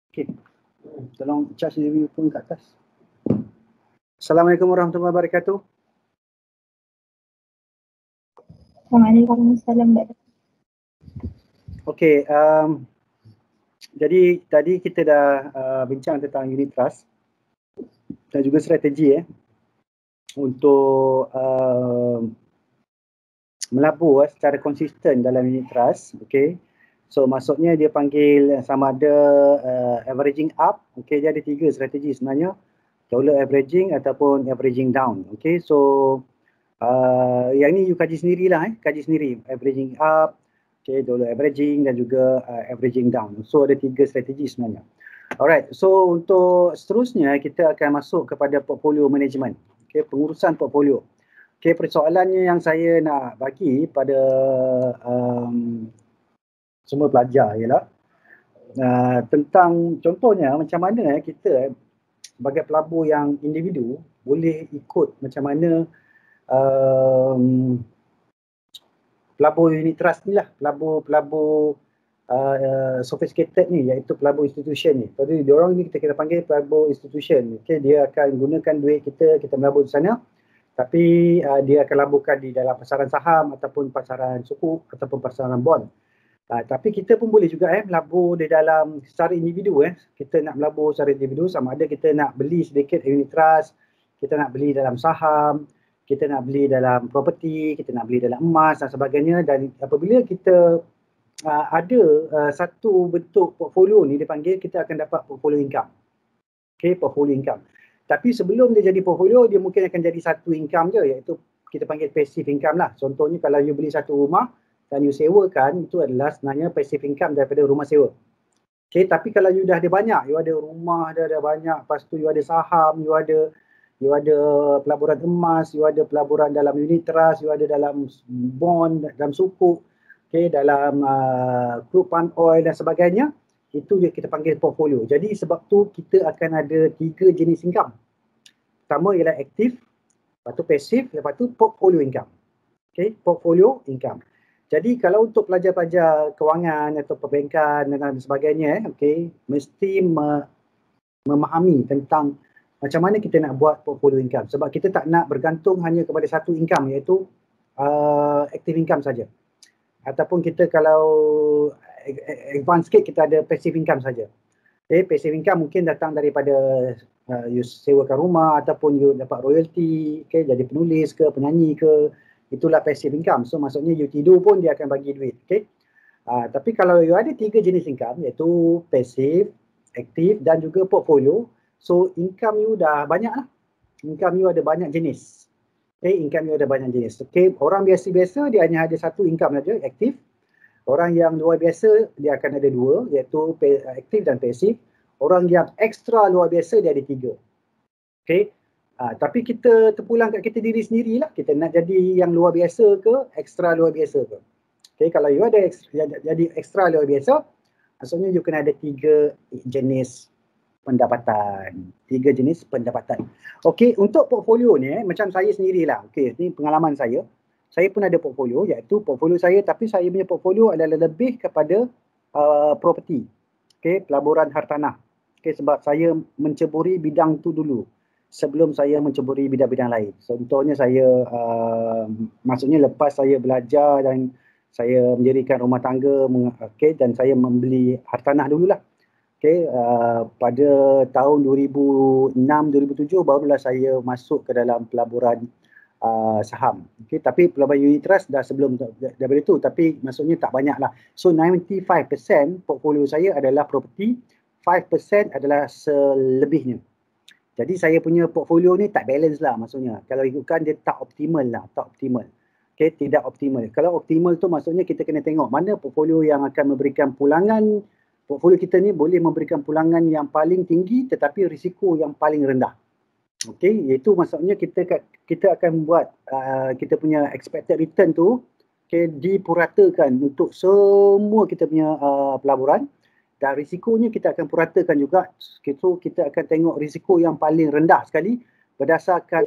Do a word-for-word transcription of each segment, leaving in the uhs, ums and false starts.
Okey. Tolong charge diri pun kat atas. Assalamualaikum warahmatullahi wabarakatuh. Waalaikumsalam. Okey, um, jadi tadi kita dah uh, bincang tentang unit trust dan juga strategi eh untuk uh, melabur eh, secara konsisten dalam unit trust. Okey. So maksudnya dia panggil sama ada uh, averaging up. Okey, dia ada tiga strategi sebenarnya. Dollar averaging ataupun averaging down. Okey, so uh, yang ni you kaji sendirilah eh, kaji sendiri. Averaging up, okay, dollar averaging dan juga uh, averaging down. So ada tiga strategi sebenarnya. Alright, so untuk seterusnya kita akan masuk kepada portfolio management. Okay, pengurusan portfolio. Okay, persoalannya yang saya nak bagi pada um, semua pelajar ialah uh, tentang contohnya macam mana eh, kita sebagai pelabur yang individu boleh ikut macam mana um, pelabur unit trust ni lah, pelabur-pelabur uh, sophisticated ni, iaitu pelabur institution ni. Jadi diorang ni kita, kita panggil pelabur institution. Okay, dia akan gunakan duit kita, kita melabur di sana, tapi uh, dia akan laburkan di dalam pasaran saham ataupun pasaran sukuk ataupun pasaran bond. Uh, tapi kita pun boleh juga eh melabur di dalam secara individu eh. Kita nak melabur secara individu, sama ada kita nak beli sedikit unit trust, kita nak beli dalam saham, kita nak beli dalam property, kita nak beli dalam emas dan sebagainya. Dan apabila kita uh, ada uh, satu bentuk portfolio ni dipanggil, kita akan dapat portfolio income. Okay, portfolio income. Tapi sebelum dia jadi portfolio, dia mungkin akan jadi satu income je, iaitu kita panggil passive income lah. Contohnya kalau you beli satu rumah dan you sewakan, itu adalah sebenarnya passive income daripada rumah sewa. Okay, tapi kalau you dah ada banyak, you ada rumah, dah ada banyak, lepas tu you ada saham, you ada you ada pelaburan emas, you ada pelaburan dalam unit trust, you ada dalam bond, dalam sukuk, okay, dalam uh, crude palm oil dan sebagainya, itu dia kita panggil portfolio. Jadi sebab tu kita akan ada tiga jenis income. Pertama ialah aktif, lepas tu pasif, lepas tu portfolio income. Okay, portfolio income. Jadi kalau untuk pelajar-pelajar kewangan atau perbankan dan sebagainya, eh, okay, mesti me memahami tentang macam mana kita nak buat portfolio income. Sebab kita tak nak bergantung hanya kepada satu income, iaitu uh, active income saja. Ataupun kita kalau advance sikit, kita ada passive income saja. Okay, passive income mungkin datang daripada uh, you sewakan rumah ataupun you dapat royalty, okay, jadi penulis ke, penyanyi ke, itulah passive income. So maksudnya you tidur pun dia akan bagi duit. Okay. Uh, tapi kalau you ada tiga jenis income, iaitu passive, aktif dan juga portfolio, so income you dah banyak lah. Income you ada banyak jenis. Okay, income you ada banyak jenis. Okay, orang biasa-biasa dia hanya ada satu income saja, aktif. Orang yang luar biasa dia akan ada dua, iaitu aktif dan pasif. Orang yang ekstra luar biasa dia ada tiga. Okay. Uh, tapi kita terpulang kat kita diri sendirilah. Kita nak jadi yang luar biasa ke, ekstra luar biasa ke. Okay, kalau you ada ekstra, jadi ekstra luar biasa, maksudnya you kena ada tiga jenis pendapatan. Tiga jenis pendapatan. Okay, untuk portfolio ni, eh, macam saya sendirilah. Okay, ni pengalaman saya. Saya pun ada portfolio, iaitu portfolio saya, tapi saya punya portfolio adalah lebih kepada uh, property. Okay, pelaburan hartanah. Okay, sebab saya menceburi bidang tu dulu sebelum saya menceburi bidang-bidang lain. Contohnya saya, uh, maksudnya lepas saya belajar dan saya mendirikan rumah tangga, okay, dan saya membeli hartanah dululah. Okay, uh, pada tahun dua ribu enam dua ribu tujuh barulah saya masuk ke dalam pelaburan Uh, saham. Okay, tapi pelaburan unit trust dah sebelum daripada itu, tapi maksudnya tak banyak lah. So ninety-five percent portfolio saya adalah property, five percent adalah selebihnya. Jadi saya punya portfolio ni tak balance lah maksudnya. Kalau ikutkan dia tak optimal lah, tak optimal. Okay, tidak optimal. Kalau optimal tu maksudnya kita kena tengok mana portfolio yang akan memberikan pulangan. Portfolio kita ni boleh memberikan pulangan yang paling tinggi tetapi risiko yang paling rendah. Okey, iaitu maksudnya kita kita akan buat uh, kita punya expected return tu, okay, dipuratakan untuk semua kita punya uh, pelaburan, dan risikonya kita akan puratakan juga. So kita akan tengok risiko yang paling rendah sekali berdasarkan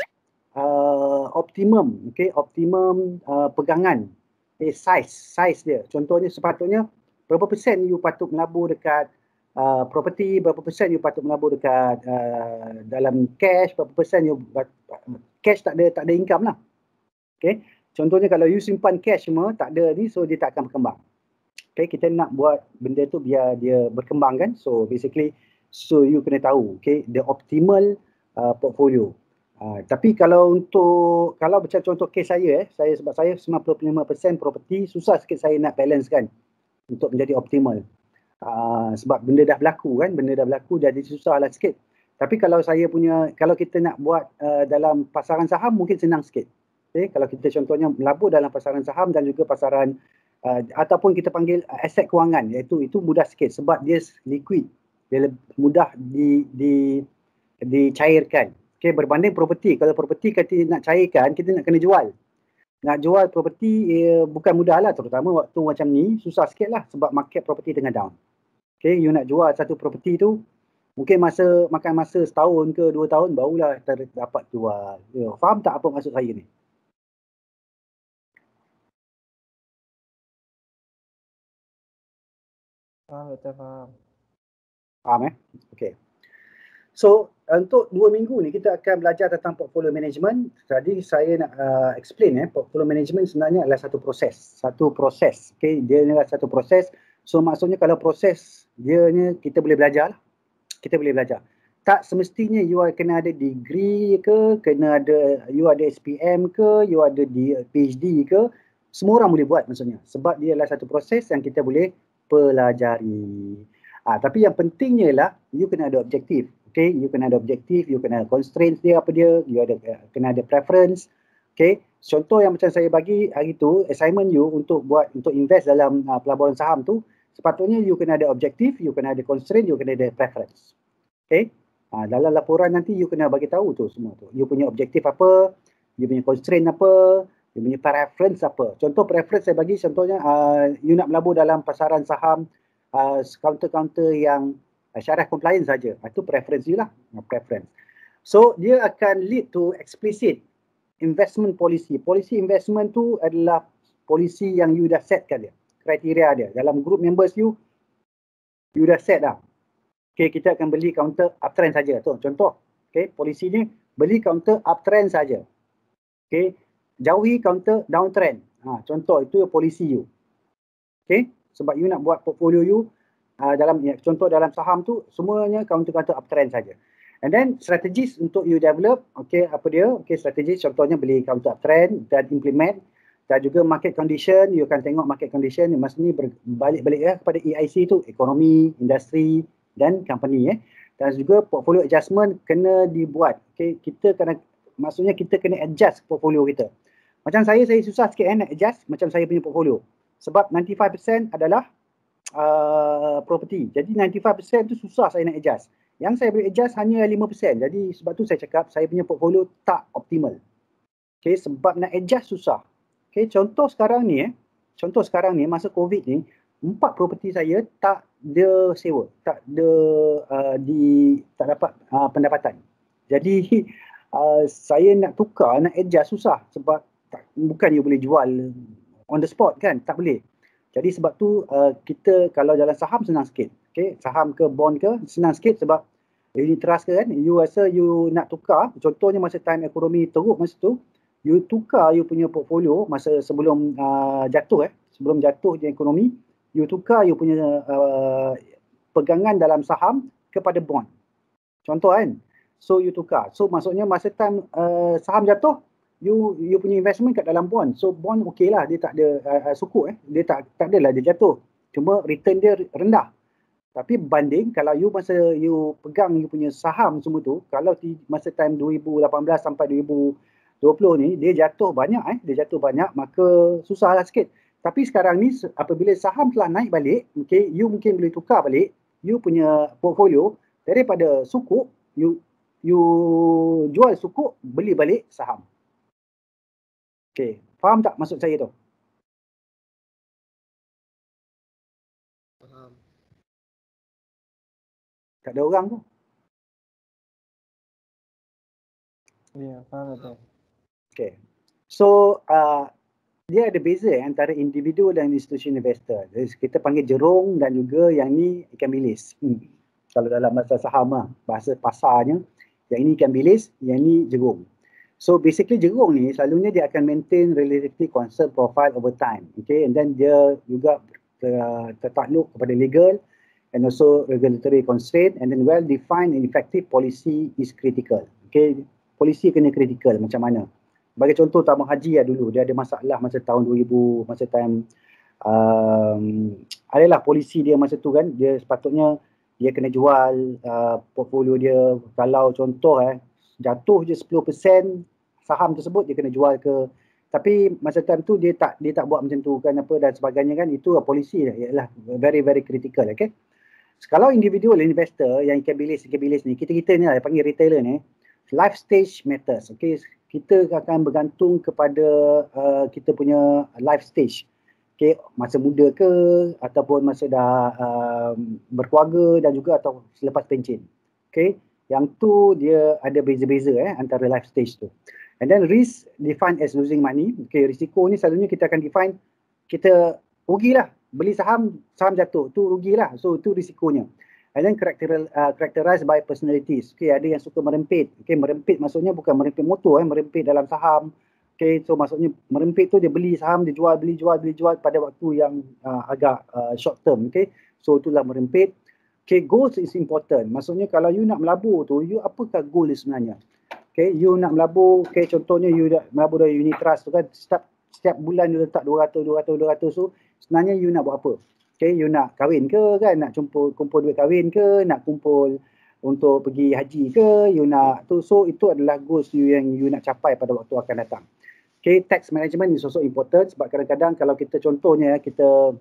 uh, optimum, okay, optimum uh, pegangan, okay, size, size dia. Contohnya sepatutnya berapa persen you patut melabur dekat uh, property, berapa persen you patut melabur dekat uh, dalam cash, berapa persen you cash tak ada tak ada income lah. Okay. Contohnya kalau you simpan cash semua tak ada ni, so dia tak akan berkembang. Okay, kita nak buat benda tu biar dia berkembang kan. So basically, so you kena tahu, okay, the optimal uh, portfolio. Uh, tapi kalau untuk, kalau macam contoh kes saya, eh, saya sebab saya sembilan puluh lima peratus property, susah sikit saya nak balance kan untuk menjadi optimal. Uh, sebab benda dah berlaku kan, benda dah berlaku jadi susah lah sikit. Tapi kalau saya punya, kalau kita nak buat uh, dalam pasaran saham mungkin senang sikit. Okay, kalau kita contohnya melabur dalam pasaran saham dan juga pasaran uh, ataupun kita panggil aset kewangan, iaitu itu mudah sikit sebab dia liquid, dia mudah di, di, dicairkan. Okay, berbanding property, kalau property kita nak cairkan, kita nak kena jual. Nak jual property eh, bukan mudah lah, terutama waktu macam ni, susah sikit lah sebab market property tengah down. Okay, you nak jual satu property tu, mungkin masa makan masa setahun ke dua tahun barulah dapat jual. You know, faham tak apa maksud saya ni? Faham, betul faham. Faham eh? Okay. So, untuk dua minggu ni kita akan belajar tentang portfolio management. Tadi saya nak uh, explain eh, portfolio management sebenarnya adalah satu proses. Satu proses. Okay, dia adalah satu proses. So, maksudnya kalau proses dia ni kita boleh belajar lah. Kita boleh belajar. Tak semestinya you kena ada degree ke, kena ada, you ada S P M ke, you ada PhD ke. Semua orang boleh buat maksudnya. Sebab dia adalah satu proses yang kita boleh pelajari. Ah, tapi yang pentingnya ialah you kena ada objektif. Okay, you kena ada objektif, you kena ada constraints dia apa dia, you ada kena ada preference. Okay, contoh yang macam saya bagi hari tu, assignment you untuk buat, untuk invest dalam uh, pelaburan saham tu, sepatutnya you kena ada objektif, you kena ada constraint, you kena ada preference. Okay, uh, dalam laporan nanti you kena bagi tahu tu semua tu. You punya objektif apa, you punya constraint apa, you punya preference apa. Contoh preference saya bagi, contohnya uh, you nak melabur dalam pasaran saham, uh, counter-counter yang uh, syariah compliance saja. Itu preference you lah, uh, preference. So dia akan lead to explicit investment policy. Policy investment tu adalah polisi yang you dah setkan dia, kriteria dia. Dalam group members you, you dah set dah. Okay, kita akan beli counter uptrend saja. Tu contoh. Okay, polisi ni beli counter uptrend saja. Okay, jauhi counter downtrend. Ha, contoh itu polisi you. Okay, sebab you nak buat portfolio you uh, dalam ya, contoh dalam saham tu semuanya counter-counter uptrend saja. And then strategis untuk you develop, okay, apa dia? Okay, strategis contohnya beli counter uptrend dan implement, dan juga market condition, you akan tengok market condition, masa ni balik-balik ya kepada E I C tu, ekonomi, industri dan company eh. Dan juga portfolio adjustment kena dibuat. Okay, kita kena, maksudnya kita kena adjust portfolio kita. Macam saya, saya susah sikit eh nak adjust macam saya punya portfolio. Sebab sembilan puluh lima peratus adalah uh, property. Jadi sembilan puluh lima peratus tu susah saya nak adjust. Yang saya boleh adjust hanya lima peratus. Jadi sebab tu saya cakap saya punya portfolio tak optimal. Okay, sebab nak adjust susah. Okay, contoh sekarang ni eh, contoh sekarang ni masa COVID ni, empat property saya tak ada sewa, tak ada uh, di tak dapat uh, pendapatan. Jadi uh, saya nak tukar, nak adjust susah sebab tak, bukan you boleh jual on the spot kan, tak boleh. Jadi sebab tu uh, kita kalau jalan saham senang sikit. Okay, saham ke bond ke senang sikit sebab unit trust ke kan, you rasa you nak tukar, contohnya masa time ekonomi teruk masa tu, you tukar you punya portfolio masa sebelum uh, jatuh eh, sebelum jatuh je ekonomi, you tukar you punya uh, pegangan dalam saham kepada bond. Contoh kan. So you tukar. So maksudnya masa time uh, saham jatuh, you you punya investment kat dalam bond. So bond okey lah, dia tak ada uh, sukuk eh. Dia tak tak adalah dia jatuh. Cuma return dia rendah. Tapi banding kalau you masa you pegang you punya saham semua tu, kalau di masa time dua ribu lapan belas sampai dua ribu dua puluh ni dia jatuh banyak eh, dia jatuh banyak, maka susahlah sikit. Tapi sekarang ni apabila saham telah naik balik, okay, you mungkin boleh tukar balik you punya portfolio daripada sukuk, you you jual sukuk, beli balik saham. Okay, faham tak maksud saya tu? Faham. Tak ada orang tu. Ya, faham betul. Okay. So, uh, dia ada beza eh, antara individu dan institusi investor. Jadi kita panggil jerung dan juga yang ni ikan bilis. Hmm. Kalau dalam bahasa saham lah, bahasa pasarnya, yang ini ikan bilis, yang ni jerung. So basically jerung ni selalunya dia akan maintain relatively constant profile over time. Okay, and then dia juga tertakluk kepada legal and also regulatory constraint, and then well defined and effective policy is critical. Okay, polisi kena critical macam mana. Bagi contoh tabung haji lah dulu, dia ada masalah masa tahun dua ribu, masa time um, adalah polisi dia masa tu kan, dia sepatutnya dia kena jual uh, portfolio dia. Kalau contoh eh, jatuh je sepuluh peratus saham tersebut dia kena jual ke, tapi masa time tu dia tak dia tak buat macam tu kan, apa dan sebagainya kan, itu uh, polisi lah, ialah very very critical. Okay, so, kalau individual investor yang ikan bilis ikan bilis ni, kita-kita ni lah panggil retailer ni, life stage matters. Okay, kita akan bergantung kepada uh, kita punya life stage. Okay, masa muda ke ataupun masa dah uh, berkeluarga dan juga atau selepas pencen. Okay, yang tu dia ada beza-beza eh antara life stage tu. And then risk defined as losing money. Okay, risiko ni selalunya kita akan define kita rugilah, beli saham, saham jatuh, tu rugilah. So tu risikonya. And then character, uh, characterized by personalities. Okay, ada yang suka merempit. Okay, merempit maksudnya bukan merempit motor, eh, merempit dalam saham. Okay, so maksudnya merempit tu dia beli saham, dia jual, beli, jual, beli, jual pada waktu yang uh, agak uh, short term. Okay, so itulah merempit. Okay, goals is important. Maksudnya kalau you nak melabur tu, you apakah goal dia sebenarnya? Okay, you nak melabur, okay, contohnya you nak melabur dari unit trust tu kan, setiap, setiap bulan you letak dua ratus, dua ratus, dua ratus tu, sebenarnya you nak buat apa? Okay, you nak kahwin ke kan, nak kumpul, kumpul duit kahwin ke, nak kumpul untuk pergi haji ke, you nak tu, so itu adalah goals you yang you nak capai pada waktu akan datang. Okay, tax management is also important sebab kadang-kadang kalau kita contohnya kita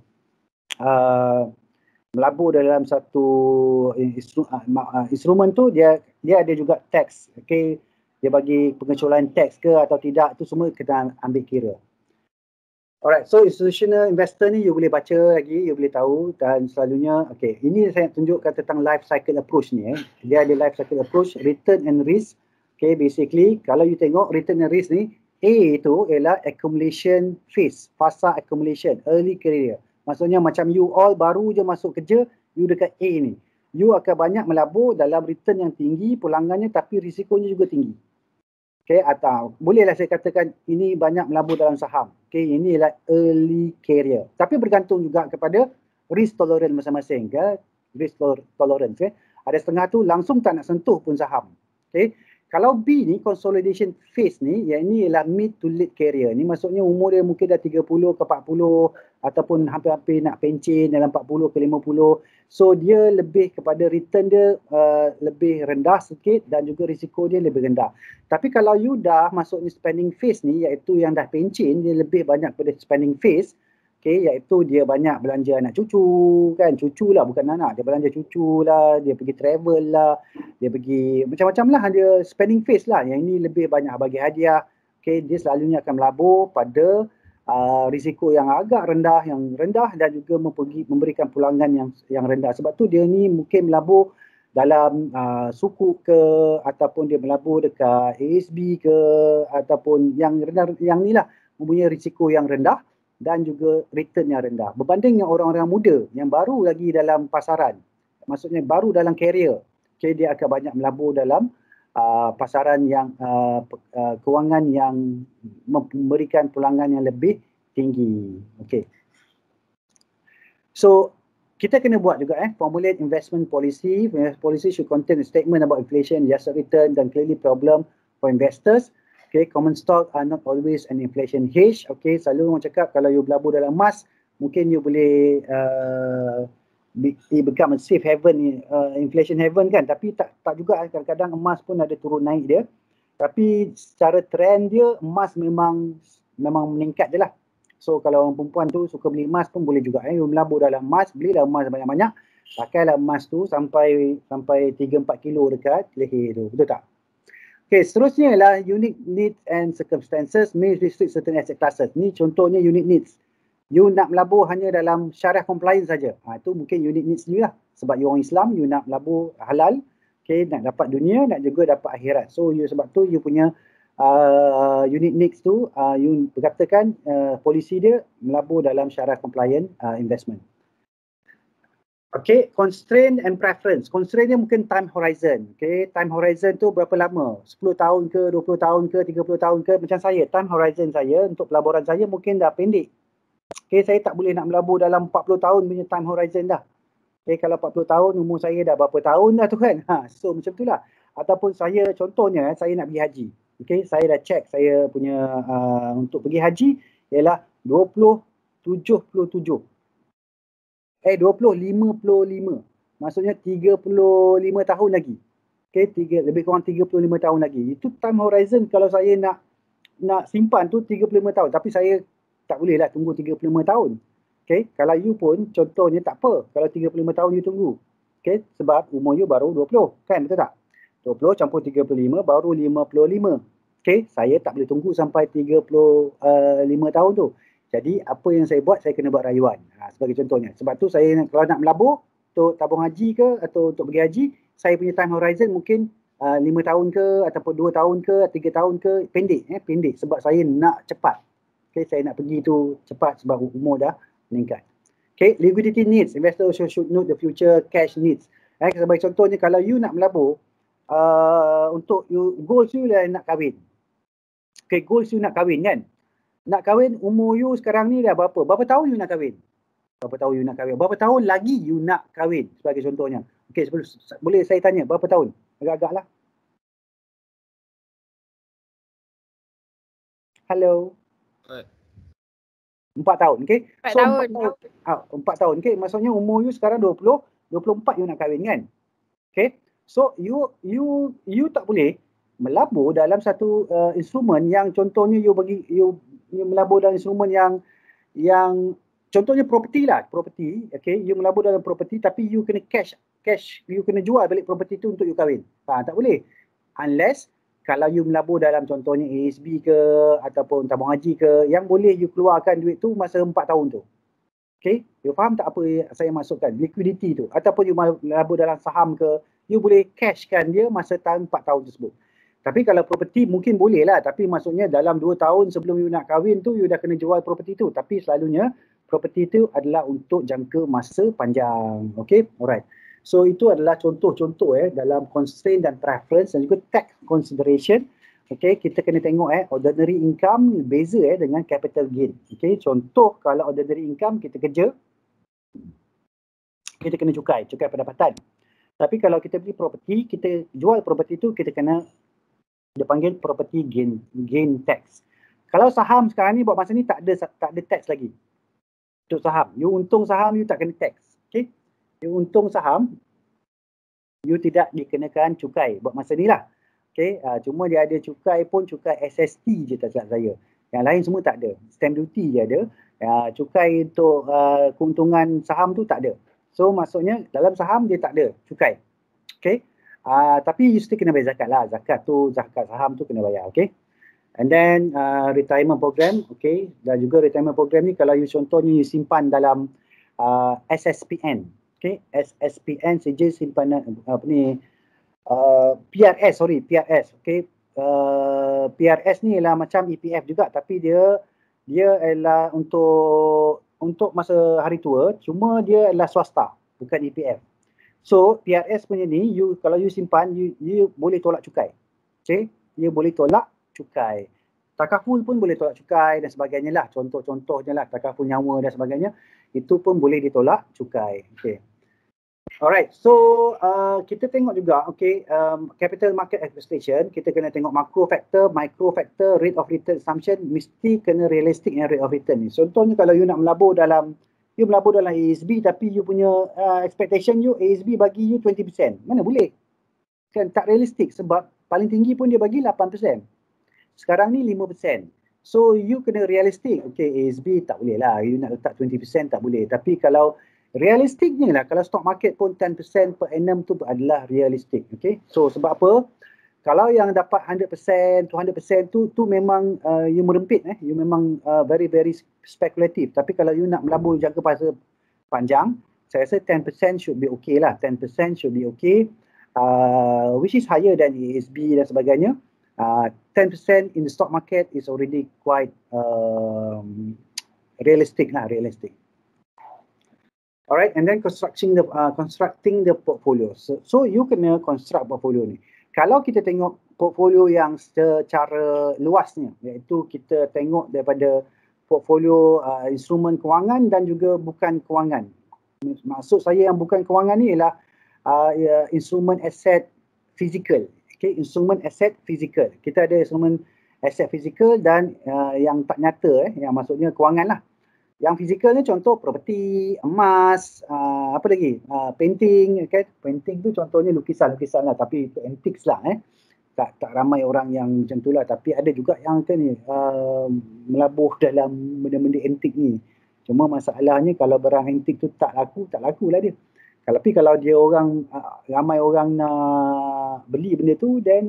uh, melabur dalam satu instru, uh, instrumen tu, dia dia ada juga tax. Okay, dia bagi pengecualian tax ke atau tidak, tu semua kita ambil kira. Alright, so institutional investor ni you boleh baca lagi, you boleh tahu, dan selalunya, okay, ini saya tunjukkan tentang life cycle approach ni. Eh. Dia ada life cycle approach, return and risk. Okay, basically, kalau you tengok return and risk ni, A itu ialah accumulation phase, fasa accumulation, early career. Maksudnya macam you all baru je masuk kerja, you dekat A ni. You akan banyak melabur dalam return yang tinggi, pulangannya tapi risikonya juga tinggi. Okay, atau bolehlah saya katakan ini banyak melabur dalam saham. Okay, ini adalah early career. Tapi bergantung juga kepada risk tolerance masing-masing. Okay? Risk tolerance. Okay? Ada setengah tu langsung tak nak sentuh pun saham. Okay? Kalau B ni, consolidation phase ni, yang ini ialah mid to late career. Ni maksudnya umur dia mungkin dah tiga puluh ke empat puluh ataupun hampir-hampir nak pencen dalam empat puluh ke lima puluh. So dia lebih kepada return dia uh, lebih rendah sikit dan juga risiko dia lebih rendah. Tapi kalau you dah masuk ni spending phase ni, iaitu yang dah pencen, dia lebih banyak pada spending phase. Okay, iaitu dia banyak belanja anak cucu kan, cucu lah bukan anak, dia belanja cucu lah, dia pergi travel lah, dia pergi macam-macam lah, dia spending phase lah. Yang ini lebih banyak bagi hadiah. Okay, dia selalunya akan melabur pada uh, risiko yang agak rendah, yang rendah dan juga mempergi, memberikan pulangan yang yang rendah. Sebab tu dia ni mungkin melabur dalam uh, suku ke, ataupun dia melabur dekat A S B ke, ataupun yang rendah, yang ni lah mempunyai risiko yang rendah dan juga return yang rendah. Berbanding dengan orang-orang muda yang baru lagi dalam pasaran, maksudnya baru dalam career, okay, dia akan banyak melabur dalam uh, pasaran yang uh, uh, kewangan yang memberikan pulangan yang lebih tinggi. Okay. So, kita kena buat juga eh, formulate investment policy. Policy should contain a statement about inflation, adjusted return dan clearly problem for investors. Okay, common stock are not always an inflation hedge. Okay, selalu orang cakap kalau you berlabur dalam emas, mungkin you boleh uh, be, become a safe haven, uh, inflation haven kan. Tapi tak tak juga, kadang-kadang emas pun ada turun naik dia. Tapi secara trend dia, emas memang memang meningkat je lah. So kalau orang perempuan tu suka beli emas pun boleh juga. Eh. You melabur dalam emas, belilah emas banyak-banyak. Pakailah emas tu sampai sampai tiga empat kilo dekat leher tu. Betul tak? Okay, seterusnya ialah unique needs and circumstances may restrict certain asset classes. Ni contohnya unique needs. You nak melabur hanya dalam syariah compliance saja. Ha, itu mungkin unique needs you lah. Sebab you orang Islam, you nak melabur halal, okay, nak dapat dunia, nak juga dapat akhirat. So you sebab tu you punya uh, unit N I C tu uh, you berkatakan uh, polisi dia melabur dalam syarat compliant uh, investment. Okay, constraint and preference. Constraint dia mungkin time horizon. Okay, time horizon tu berapa lama? sepuluh tahun ke, dua puluh tahun ke, tiga puluh tahun ke? Macam saya, time horizon saya untuk pelaburan saya mungkin dah pendek. Okay, saya tak boleh nak melabur dalam empat puluh tahun punya time horizon dah. Okay, kalau empat puluh tahun, umur saya dah berapa tahun dah tu kan? Ha, so macam tu lah. Ataupun saya, contohnya, saya nak pergi haji. Okay, saya dah check saya punya uh, untuk pergi haji ialah dua puluh tujuh puluh tujuh. Eh dua puluh lima puluh lima. Maksudnya tiga puluh lima tahun lagi. Okey, tiga lebih kurang tiga puluh lima tahun lagi. Itu time horizon kalau saya nak nak simpan tu tiga puluh lima tahun, tapi saya tak boleh lah tunggu tiga puluh lima tahun. Okey, kalau you pun contohnya tak apa kalau tiga puluh lima tahun you tunggu. Okey, sebab umur you baru dua puluh, kan, betul tak? dua puluh campur tiga puluh lima baru lima puluh lima. Okey, saya tak boleh tunggu sampai tiga puluh lima tahun tu. Jadi apa yang saya buat, saya kena buat rayuan. Ha, sebagai contohnya. Sebab tu saya kalau nak melabur untuk tabung haji ke atau untuk pergi haji, saya punya time horizon mungkin uh, lima tahun ke ataupun dua tahun ke, tiga tahun ke, pendek eh pendek sebab saya nak cepat. Okey, saya nak pergi tu cepat sebab umur dah meningkat. Okey, liquidity needs. Investor also should note the future cash needs. Eh, sebagai contohnya kalau you nak melabur uh, untuk you goals you lah nak kahwin. Okey, goals you nak kahwin kan? Nak kahwin, umur you sekarang ni dah berapa? Berapa tahun you nak kahwin? Berapa tahun you nak kahwin? Berapa tahun lagi you nak kahwin? Sebagai contohnya. Okey, boleh saya tanya berapa tahun? Agak-agak lah. Hello. Empat tahun, okey? Empat so, tahun. Empat tahun. Ah, empat tahun, okey? Maksudnya umur you sekarang dua puluh, dua puluh empat you nak kahwin kan? Okey? So, you you you tak boleh melabur dalam satu uh, instrumen yang contohnya you bagi you you melabur dalam instrumen yang yang contohnya property lah, property, okay, you melabur dalam property tapi you kena cash, cash, you kena jual balik property tu untuk you kahwin. Ha, tak boleh. Unless kalau you melabur dalam contohnya A S B ke ataupun tabung haji ke, yang boleh you keluarkan duit tu masa empat tahun tu. Okay, you faham tak apa saya maksudkan? Liquidity tu. Ataupun you melabur dalam saham ke, you boleh cashkan dia masa tahun empat tahun tersebut. Tapi kalau property mungkin boleh lah. Tapi maksudnya dalam dua tahun sebelum you nak kahwin tu, you dah kena jual property tu. Tapi selalunya property tu adalah untuk jangka masa panjang. Okay, alright. So itu adalah contoh-contoh eh dalam constraint dan preference dan juga tax consideration. Okay, kita kena tengok eh ordinary income beza eh dengan capital gain. Okay, contoh kalau ordinary income kita kerja, kita kena cukai, cukai pendapatan. Tapi kalau kita beli property, kita jual property tu, kita kena dia panggil property gain gain tax. Kalau saham sekarang ni buat masa ni tak ada tak ada tax lagi. Untuk saham, you untung saham you tak kena tax. Okey. You untung saham you tidak dikenakan cukai buat masa ni lah. Okey, uh, cuma dia ada cukai pun cukai S S T je tak silap saya. Yang lain semua tak ada. Stamp duty je ada. Uh, cukai untuk uh, keuntungan saham tu tak ada. So maksudnya dalam saham dia tak ada cukai. Okey. Uh, tapi you still kena bayar zakat lah. Zakat tu, zakat saham tu kena bayar, okay? And then uh, retirement program, okay? Dan juga retirement program ni kalau you contohnya you simpan dalam uh, S S P N, okay? S S P N saja simpanan, apa ni, uh, P R S, sorry, P R S, okay? Uh, P R S ni ialah macam E P F juga, tapi dia dia ialah untuk untuk masa hari tua, cuma dia ialah swasta, bukan E P F. So, P R S punya ni, you kalau you simpan, you, you boleh tolak cukai. Okay? You boleh tolak cukai. Takaful pun boleh tolak cukai dan sebagainya lah. Contoh-contohnya lah, takaful nyawa dan sebagainya. Itu pun boleh ditolak cukai. Okay. Alright, so uh, kita tengok juga, okay, um, capital market expectation, kita kena tengok macro factor, micro factor, rate of return assumption, mesti kena realistic yang rate of return ni. Contohnya kalau you nak melabur dalam you melabur dalam A S B tapi you punya uh, expectation you A S B bagi you twenty percent. Mana boleh? Kan tak realistik sebab paling tinggi pun dia bagi lapan persen. Sekarang ni lima persen. So you kena realistik. Okay, A S B tak boleh lah. You nak letak twenty percent tak boleh. Tapi kalau realistiknya lah, kalau stock market pun ten percent per annum tu adalah realistik. Okay, so sebab apa? Kalau yang dapat one hundred percent, two hundred percent tu tu memang uh, you merempit eh, you memang uh, very very spekulatif. Tapi kalau you nak melabur jangka masa panjang, saya rasa ten percent should be okay lah. ten percent should be okay. Uh, which is higher than A S B dan sebagainya. Uh, ten percent in the stock market is already quite um, realistic lah, realistic. Alright, and then constructing the uh, constructing the portfolio. So, so you kena construct portfolio ni. Kalau kita tengok portfolio yang secara luasnya, iaitu kita tengok daripada portfolio uh, instrumen kewangan dan juga bukan kewangan. Maksud saya yang bukan kewangan ni ialah uh, ya, instrumen aset fizikal. Okay, instrumen aset fizikal. Kita ada instrumen aset fizikal dan uh, yang tak nyata, eh, yang maksudnya kewangan lah. Yang fizikal ni contoh properti, emas, uh, apa lagi? Uh, painting, okay? Painting tu contohnya lukisan-lukisan lah, tapi itu antiques lah. Eh. Tak, tak ramai orang yang macam tu lah. Tapi ada juga yang kan ni, uh, melabuh dalam benda-benda antik ni. Cuma masalahnya kalau barang antik tu tak laku, tak laku lah dia. Tapi kalau dia orang, uh, ramai orang nak beli benda tu, then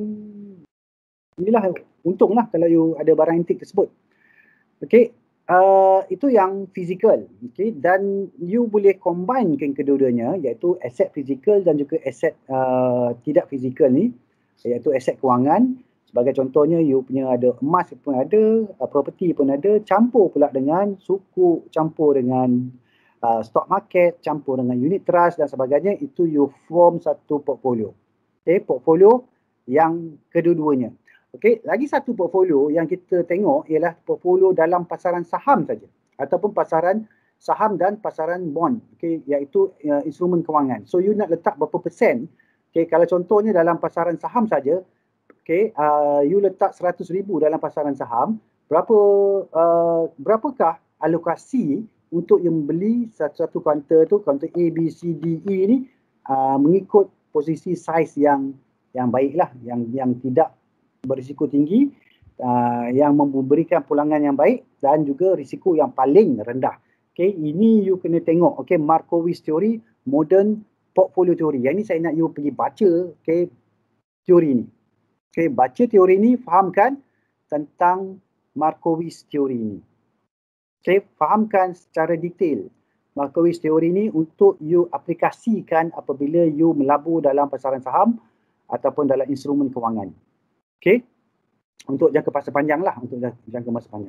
inilah untung lah kalau you ada barang antik tersebut. Okay. Uh, itu yang fizikal, okay? Dan you boleh combinekan kedua-duanya, iaitu aset fizikal dan juga aset uh, tidak fizikal ni, iaitu aset kewangan. Sebagai contohnya, you punya ada emas pun ada, uh, property pun ada, campur pula dengan sukuk, campur dengan uh, stock market, campur dengan unit trust dan sebagainya. Itu you form satu portfolio. Okay, portfolio yang kedua-duanya. Okey, lagi satu portfolio yang kita tengok ialah portfolio dalam pasaran saham saja ataupun pasaran saham dan pasaran bond, okey, iaitu uh, instrumen kewangan. So you nak letak berapa persen? Okey, kalau contohnya dalam pasaran saham saja, okey, uh, you letak seratus ribu dalam pasaran saham, berapa uh, berapakah alokasi untuk yang membeli satu-satu kaunter tu, kaunter A, B, C, D, E ni uh, mengikut posisi saiz yang yang baiklah, yang yang tidak berisiko tinggi, uh, yang memberikan pulangan yang baik dan juga risiko yang paling rendah. Okay, ini you kena tengok. Okay, Markowitz Theory, Modern Portfolio Theory. Yang ini saya nak you pergi baca, okay, teori ni. Okay, baca teori ni, fahamkan tentang Markowitz Theory ni. Okay, fahamkan secara detail Markowitz Theory ni untuk you aplikasikan apabila you melabur dalam pasaran saham ataupun dalam instrumen kewangan. Okay, untuk jangka masa panjang lah, untuk jangka masa panjang.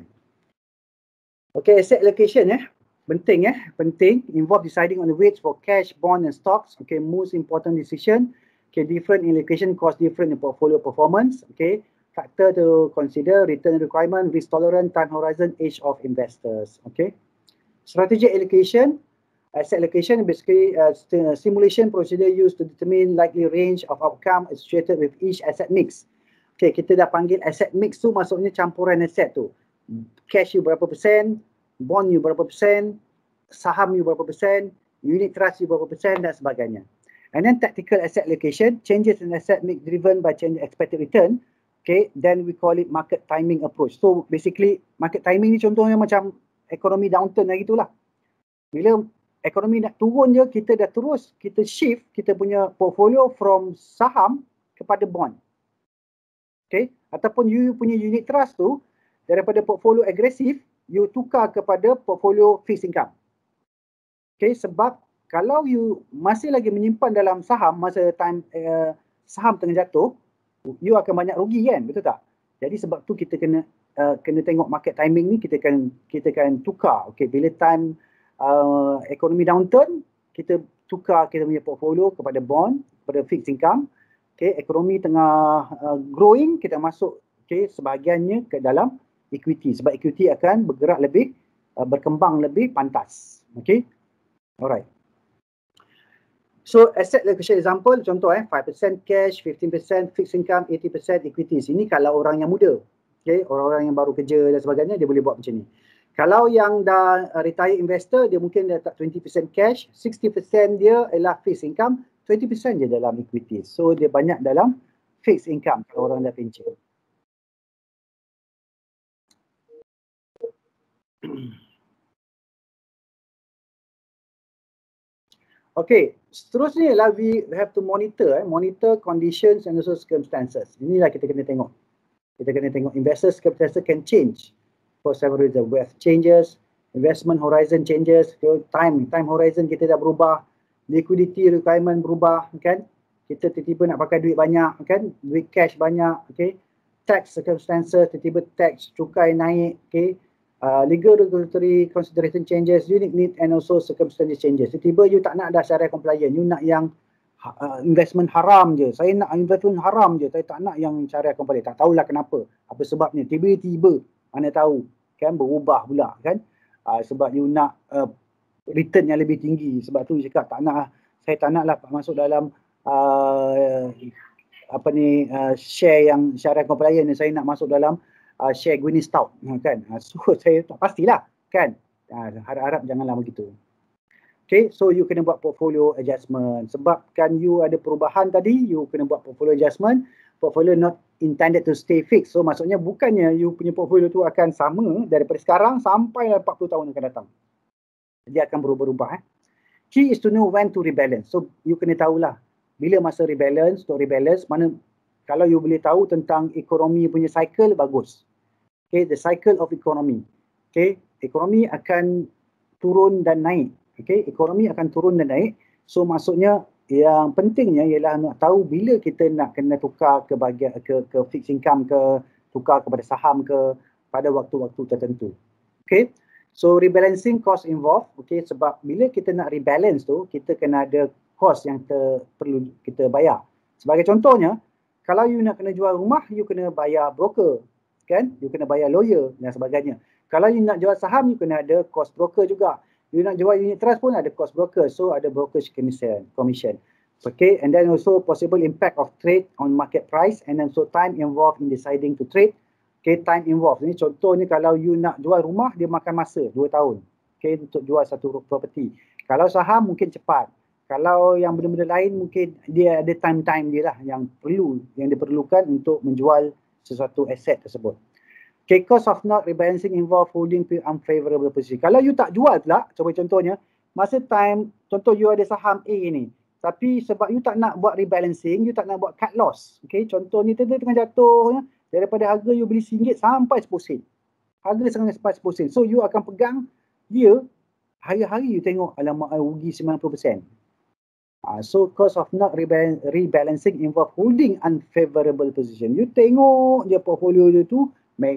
Okay, asset allocation eh, penting eh, penting. Involve deciding on the weights for cash, bond and stocks. Okay, most important decision. Okay, different allocation cost different in portfolio performance. Okay, factor to consider: return requirement, risk tolerance, time horizon, age of investors. Okay, strategic allocation. Asset allocation basically uh, simulation procedure used to determine likely range of outcome associated with each asset mix. Okay, kita dah panggil asset mix tu maksudnya campuran aset tu. Cash you berapa persen, bond you berapa persen, saham you berapa persen, unit trust you berapa persen dan sebagainya. And then tactical asset allocation, changes in asset mix driven by change in expected return. Okay, then we call it market timing approach. So basically market timing ni contohnya macam ekonomi downturn lah gitulah. Bila ekonomi nak turun je, kita dah terus, kita shift kita punya portfolio from saham kepada bond. Okay, ataupun you punya unit trust tu daripada portfolio agresif you tukar kepada portfolio fixed income. Okay, sebab kalau you masih lagi menyimpan dalam saham masa time uh, saham tengah jatuh, you akan banyak rugi kan, betul tak? Jadi sebab tu kita kena uh, kena tengok market timing ni, kita akan kita akan tukar. Okay, bila time uh, ekonomi downturn, kita tukar kita punya portfolio kepada bond, kepada fixed income. Okay, ekonomi tengah uh, growing, kita masuk okay, sebahagiannya ke dalam equity. Sebab equity akan bergerak lebih, uh, berkembang lebih pantas. Okay, alright. So asset allocation example, contoh eh, five percent cash, fifteen percent fixed income, eighty percent equities. Ini kalau orang yang muda. Okay, orang-orang yang baru kerja dan sebagainya, dia boleh buat macam ni. Kalau yang dah uh, retire investor, dia mungkin dah tak twenty percent cash, sixty percent dia adalah fixed income, twenty percent je dalam equity. So dia banyak dalam fixed income kalau orang dah pension. Okay, seterusnya ialah we have to monitor, eh, monitor conditions and also circumstances. Inilah kita kena tengok. Kita kena tengok investors circumstances can change for several reasons. Wealth changes, investment horizon changes, time time horizon kita dah berubah, liquidity requirement berubah, kan? Kita tiba-tiba nak pakai duit banyak, kan? Duit cash banyak, okay? tax circumstances, tiba-tiba tax cukai naik, okay, uh, legal regulatory consideration changes, unique need and also circumstances changes. Tiba-tiba you tak nak dah syariah compliant, you nak yang uh, investment haram je. Saya nak investment haram je, saya tak nak yang syariah compliant. Tak tahulah kenapa, apa sebabnya. Tiba-tiba mana tahu kan berubah pula kan. Uh, sebab you nak uh, return yang lebih tinggi. Sebab tu you cakap tak nak, saya tak naklah masuk dalam uh, apa ni uh, share yang syariah compliant, saya nak masuk dalam uh, share Gwyneth Stout kan. Uh, so saya tak pastilah kan. Uh, harap-harap janganlah begitu. Okay, so you kena buat portfolio adjustment. Sebabkan you ada perubahan tadi, you kena buat portfolio adjustment. Portfolio not intended to stay fixed. So maksudnya bukannya you punya portfolio tu akan sama daripada sekarang sampai empat puluh tahun akan datang. Dia akan berubah-ubah. Eh. Key is to know when to rebalance. So you kena tahulah bila masa rebalance, untuk rebalance, mana kalau you boleh tahu tentang ekonomi punya cycle, bagus. Okay, the cycle of economy. Okay, ekonomi akan turun dan naik. Okay, ekonomi akan turun dan naik. So maksudnya yang pentingnya ialah nak tahu bila kita nak kena tukar ke bahagian ke, ke fixed income ke, tukar kepada saham ke pada waktu-waktu tertentu. Okay, so rebalancing cost involved. Okay, sebab bila kita nak rebalance tu, kita kena ada kos yang ter, perlu kita bayar. Sebagai contohnya, kalau you nak kena jual rumah, you kena bayar broker, kan? You kena bayar lawyer dan sebagainya. Kalau you nak jual saham, you kena ada cost broker juga. You nak jual unit trust pun ada cost broker, so ada brokerage commission. commission. Okay, and then also possible impact of trade on market price and also time involved in deciding to trade. Okay, time involved. Ini contohnya kalau you nak jual rumah, dia makan masa dua tahun. Okay, untuk jual satu property. Kalau saham mungkin cepat. Kalau yang benda-benda lain mungkin dia ada time-time dia lah yang perlu, yang diperlukan untuk menjual sesuatu aset tersebut. Okay, cost of not rebalancing involve holding to unfavorable position. Kalau you tak jual pula, coba contohnya, masa time, contoh you ada saham A ni, tapi sebab you tak nak buat rebalancing, you tak nak buat cut loss. Okay, contohnya dia tengah jatuh, daripada harga you beli RM one sampai sepuluh sen. Harga sampai sepuluh sen. So you akan pegang dia, hari-hari you tengok, alamak rugi sembilan puluh peratus. Uh, so cost of not rebal rebalancing involve holding unfavorable position. You tengok je portfolio dia tu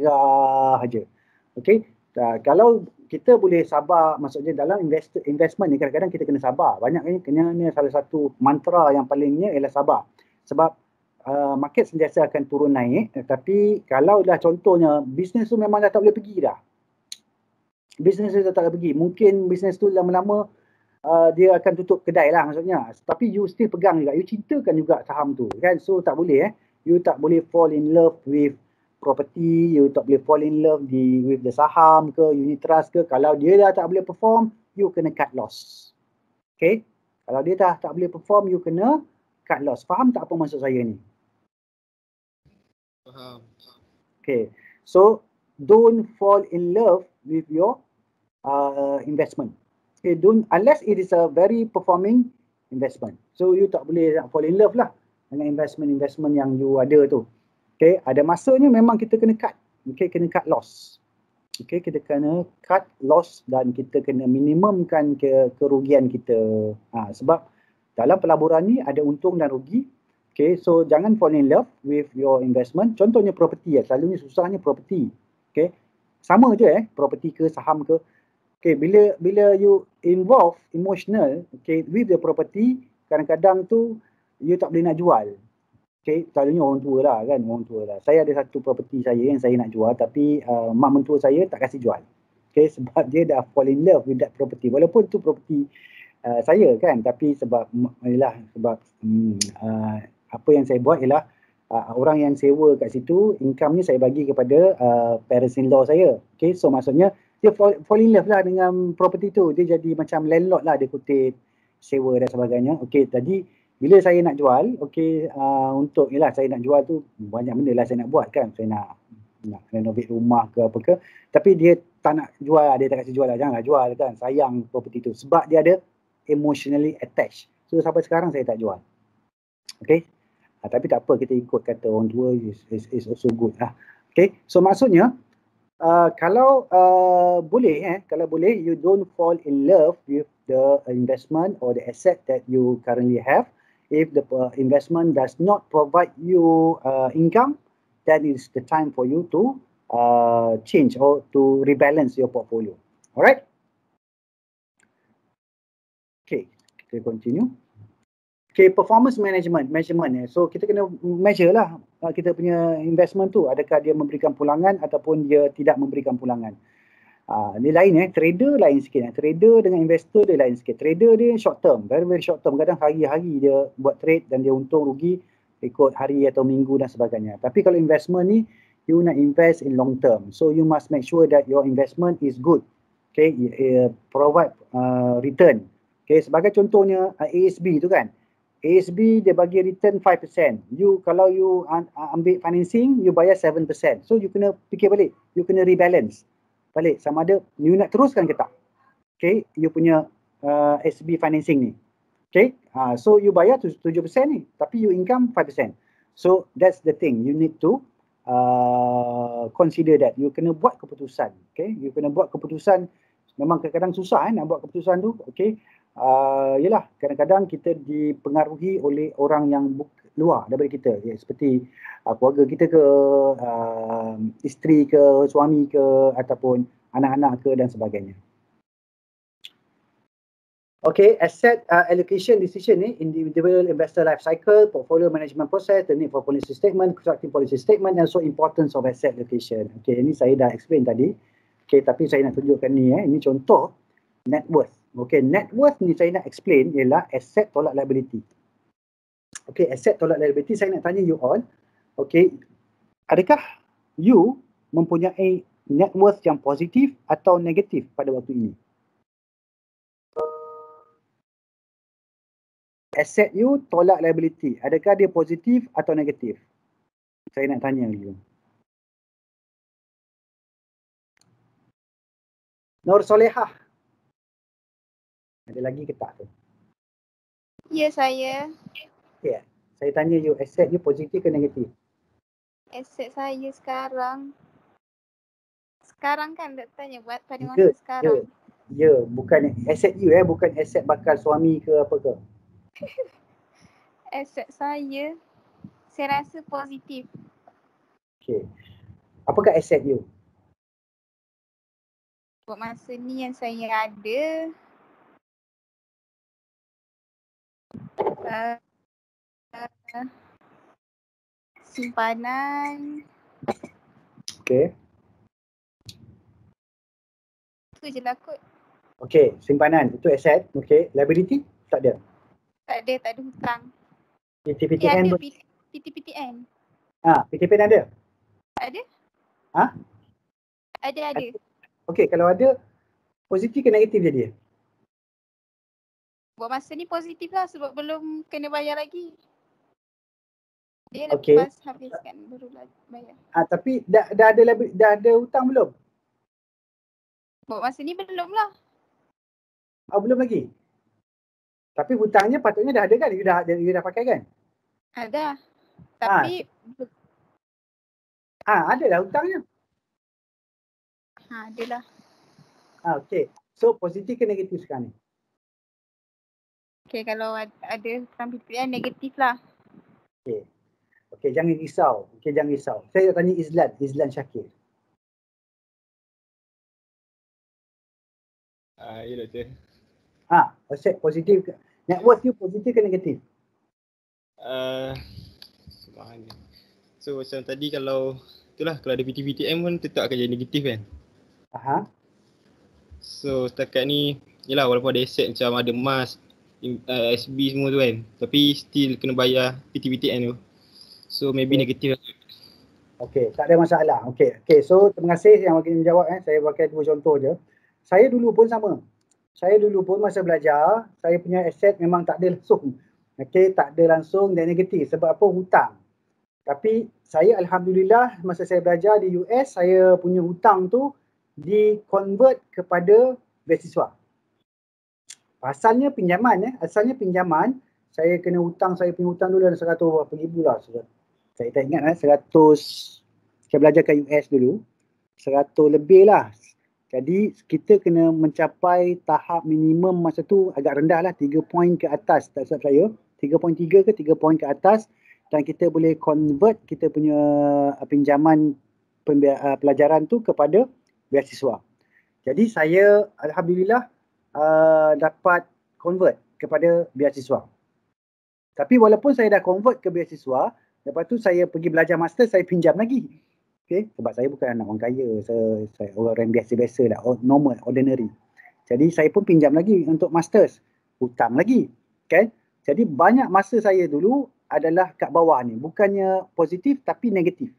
merah aja. Okay. Uh, kalau kita boleh sabar, maksudnya dalam invest investment ni kadang-kadang kita kena sabar. Banyak ni kena ni salah satu mantra yang palingnya ialah sabar. Sebab uh, market sentiasa akan turun naik, tapi kalau dah contohnya bisnes tu memang dah tak boleh pergi dah. Bisnes tu dah tak boleh pergi. Mungkin bisnes tu lama-lama Uh, dia akan tutup kedai lah maksudnya. Tapi you still pegang juga. You cintakan juga saham tu kan. So tak boleh eh. You tak boleh fall in love with property. You tak boleh fall in love di, with the saham ke, unit trust ke. Kalau dia dah tak boleh perform, you kena cut loss. Okay. Kalau dia dah tak boleh perform, you kena cut loss. Faham tak apa maksud saya ni? Faham. Okay. So don't fall in love with your uh, investment. Okay, don't, unless it is a very performing investment. So you tak boleh fall in love lah dengan investment-investment yang you ada tu. Okay, ada masanya memang kita kena cut. Okay, kena cut loss. Okay, kita kena cut loss dan kita kena minimumkan ke, kerugian kita. Ha, sebab dalam pelaburan ni ada untung dan rugi. Okay, so jangan fall in love with your investment. Contohnya property ya, selalunya susahnya property. Okay, sama je eh, property ke saham ke. Okay, bila bila you involve emotional, okay, with the property, kadang-kadang tu you tak boleh nak jual. Okay, selalunya orang tua lah kan, orang tua lah. Saya ada satu property saya yang saya nak jual, tapi uh, mak mentua saya tak kasih jual. Okay, sebab dia dah fall in love with that property. Walaupun tu property uh, saya kan, tapi sebab, ialah, sebab um, uh, apa yang saya buat ialah uh, orang yang sewa kat situ, income ni saya bagi kepada uh, parents-in-law saya. Okay, so maksudnya, dia fall, fall in love lah dengan property tu. Dia jadi macam landlord lah, dia kutip sewa dan sebagainya. Okey, tadi bila saya nak jual, okey, uh, untuk, yelah saya nak jual tu, banyak benda lah saya nak buat kan. Saya nak, nak renovate rumah ke apa ke. Tapi dia tak nak jual, dia tak kasi jual lah. Janganlah jual kan, sayang property tu. Sebab dia ada emotionally attached. So sampai sekarang saya tak jual. Okey, uh, tapi tak apa, kita ikut kata orang tua is, is, is also good lah. Okey, so maksudnya, Uh, kalau uh, boleh eh, kalau boleh you don't fall in love with the investment or the asset that you currently have. If the uh, investment does not provide you uh, income, then is the time for you to uh, change or to rebalance your portfolio. Alright? Okay, kita continue. Okay, performance management, measurement. Eh. So kita kena measure lah uh, kita punya investment tu. Adakah dia memberikan pulangan ataupun dia tidak memberikan pulangan. Uh, dia lain eh, trader lain sikit eh. Trader dengan investor dia lain sikit. Trader dia short term, very very short term. Kadang hari-hari dia buat trade dan dia untung rugi ikut hari atau minggu dan sebagainya. Tapi kalau investment ni, you nak invest in long term. So you must make sure that your investment is good. Okay, uh, provide uh, return. Okay, sebagai contohnya uh, A S B tu kan. A S B dia bagi return five percent. You kalau you uh, ambil financing, you bayar seven percent. So you kena fikir balik, you kena rebalance balik sama ada you nak teruskan ke tak. Okay, you punya uh, S B financing ni. Okay, uh, so you bayar seven percent ni, tapi you income five percent. So that's the thing, you need to uh, consider that. You kena buat keputusan. Okay, you kena buat keputusan. Memang kadang-kadang susah eh, nak buat keputusan tu. Okay, uh, yelah kadang-kadang kita dipengaruhi oleh orang yang luar daripada kita. Ya, seperti uh, keluarga kita ke, uh, isteri ke, suami ke, ataupun anak-anak ke dan sebagainya. Okay, asset uh, allocation decision ni, individual investor life cycle, portfolio management process, the need for policy statement, constructive policy statement, and so importance of asset allocation. Okay, ini saya dah explain tadi. Okay, tapi saya nak tunjukkan ni eh, ini contoh net worth. Okay, net worth ni saya nak explain ialah asset tolak liability. Okay, asset tolak liability, saya nak tanya you all. Okay, adakah you mempunyai net worth yang positif atau negatif pada waktu ini? Asset you tolak liability, adakah dia positif atau negatif? Saya nak tanya you. Nur Solehah. Ada lagi ke tak tu? Ya, saya. Ya, yeah. Saya tanya you, aset you positif ke negatif? Aset saya sekarang. Sekarang kan tak tanya buat pada masa yeah, sekarang. Ya, yeah, bukan aset you eh, bukan aset bakal suami ke apa ke? Aset saya, saya rasa positif. Okay. Apakah aset you? Buat masa ni yang saya ada, uh, uh, simpanan. Okay. Itu je lah kot. Okay, simpanan itu aset. Okay, liability tak ada? Tak ada, tak ada hutang. P T P T N? Eh, ada pun? P T P T N. Ah, P T P N ada? Ada? Ha? Ada, ada. Okay, kalau ada, positif ke negatif je dia? Buat masa ni positif lah sebab belum kena bayar lagi. Dia okay. Lepas habiskan baru bayar. Ah, tapi dah, dah, ada, dah ada hutang belum? Buat masa ni belum lah. Oh, belum lagi? Tapi hutangnya patutnya dah ada kan? You dah, you dah pakai kan? Ada. Tapi... Ah, ha, ada lah hutangnya. Ha, ada lah. Ah, okay. So, positif ke negatif sekarang ni? Okay, kalau ada hutang P T P N, negatif lah. Okay. Okay, jangan risau. Okay, jangan risau. Saya nak tanya Izlan, Izlan Syakir. Ah, uh, ya doktor. Ah, aset positif ke? Net worth you positif ke negatif? Uh, Subhanallah. So macam tadi kalau itulah kalau ada P T P T M pun tetap akan jadi negatif kan? Aha. So setakat ni yalah walaupun ada aset macam ada emas, uh, S B semua tu kan, tapi still kena bayar P T P T N tu. So maybe okay. Negatif lah. Okay, tak ada masalah. Okay, okay. So terima kasih yang bagi menjawab eh. Saya pakai dua contoh je. Saya dulu pun sama. Saya dulu pun masa belajar, saya punya aset memang tak ada langsung. Okay, tak ada langsung dan negatif. Sebab apa? Hutang. Tapi saya Alhamdulillah masa saya belajar di U S, saya punya hutang tu di-convert kepada beasiswa. Asalnya pinjaman eh. Asalnya pinjaman. Saya kena hutang, saya punya hutang dulu ada seratus berapa ribu lah. Saya tak ingat eh, seratus. Saya belajar kat U S dulu. seratus lebih lah. Jadi kita kena mencapai tahap minimum masa tu agak rendah lah, tiga poin ke atas, tak silap saya. tiga poin tiga ke tiga poin ke atas. dan kita boleh convert kita punya uh, pinjaman pembi- uh, pelajaran tu kepada beasiswa. Jadi saya alhamdulillah uh, dapat convert kepada beasiswa. Tapi walaupun saya dah convert ke beasiswa, lepas tu saya pergi belajar master, saya pinjam lagi. Okay? Sebab saya bukan anak orang kaya, saya, saya orang biasa-biasa lah, normal, ordinary. Jadi saya pun pinjam lagi untuk masters, hutang lagi. Okay? Jadi banyak masa saya dulu adalah kat bawah ni, bukannya positif tapi negatif.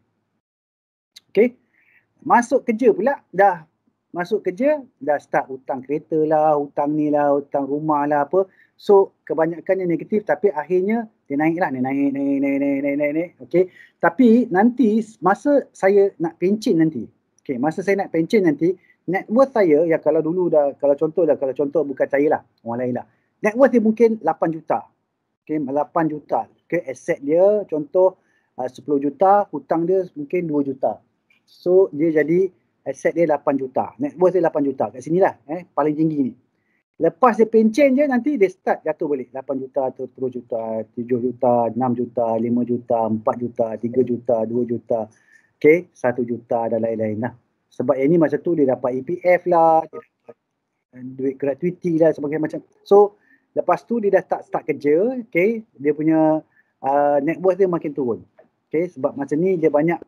Okay? Masuk kerja pula, dah masuk kerja, dah start hutang kereta lah, hutang ni lah, hutang rumah lah apa. So, kebanyakannya negatif tapi akhirnya dia naik lah, dia naik, naik, naik, naik, naik, naik, naik. Okay. Tapi nanti, masa saya nak pencen nanti, okay, masa saya nak pencen nanti, net worth saya, ya kalau dulu dah, kalau contoh lah, kalau contoh bukan saya lah, orang lain lah. Net worth dia mungkin lapan juta. Okay, lapan juta. Okay, aset dia contoh uh, sepuluh juta, hutang dia mungkin dua juta. So, dia jadi aset dia lapan juta. Net worth dia lapan juta. Kat sini lah, eh, paling tinggi ni. Lepas dia pencen je, nanti dia start jatuh balik. lapan juta, sepuluh juta, tujuh juta, enam juta, lima juta, empat juta, tiga juta, dua juta. Okay, satu juta dan lain-lain lah. Sebab yang ni masa tu dia dapat E P F lah, dia dapat duit gratuity lah, sebagainya macam. So, lepas tu dia dah start, start kerja, okay, dia punya uh, net worth dia makin turun. Okay, sebab masa ni dia banyak